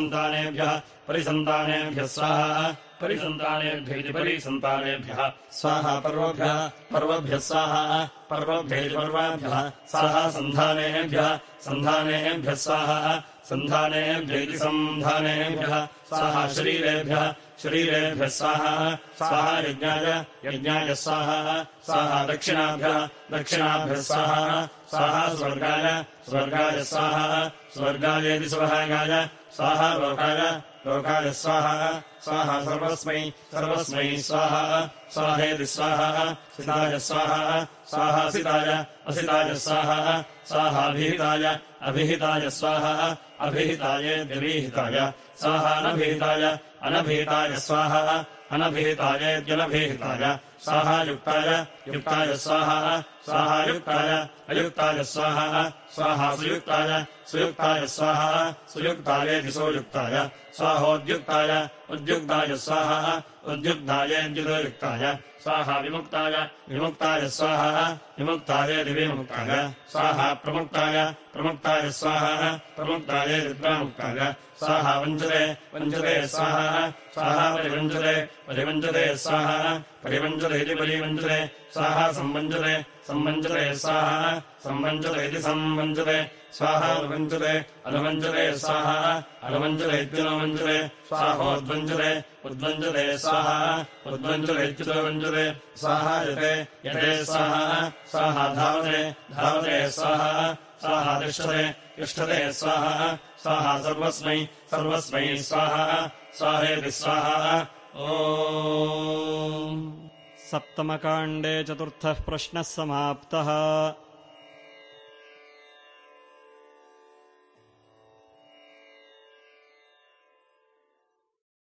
परिसन्तानेभ्यः स्वाहा परिसन्तानेभ्यैति परिसन्तानेभ्यः स्वाहा पर्वभ्यः स्वाहा पर्वभ्यैति पर्वाभ्यः स्वाहा सन्धानेभ्यः स्वाहा सन्धानेभ्यैति सन्धानेभ्यः स्वाहा शरीरेभ्यः स्वाहा यज्ञाय स्वाहा दक्षिणाभ्यः स्वाहा स्वर्गाय स्वर्गायेति स्वभागाय स्वाहा लोकाय स्वाहा सर्वस्मै स्वाहेति सिताय स्वाहा असिताय स्वाहा अभिहिताय स्वाहा अभिहितायेत्यभिहिताय स्वाहा अनभिहिताय स्वाहा अनभिहितायेत्यनभिहिताय स्वाहा युक्ताय स्वाहा अयुक्ताय स्वाहा सुयुक्ताय स्वाहा सुयुक्तायेति सोयुक्ताय स्वाहोद्युक्ताय स्वाहा उद्युक्तायेत्युदयुक्ताय स्वाहा विमुक्ताय स्वाहा विमुक्तायेति विमुक्ताय स्वाहा प्रमुक्ताय स्वाहा प्रमुक्तायेति प्रमुक्ताय स्वाहा वञ्चते स्वाहा परिवञ्चते स्वाहा परिवञ्चते इति परिवञ्चते स्वाहा संवञ्चते स्वाहा संवञ्चते इति संवञ्चते स्वाहा अनुवञ्चते स्वाहा अनुवञ्चते इत्यनुवञ्चते स्वाहोद्वञ्चते स्वाहा उद्वञ्चते इत्युदवञ्चते स्वाहा यते स्वाहा धावते स्वाहा तिष्ठते स्वाहा सर्वस्मै स्वाहेति स्वाहा सप्तमकाण्डे चतुर्थः प्रश्नः समाप्तः।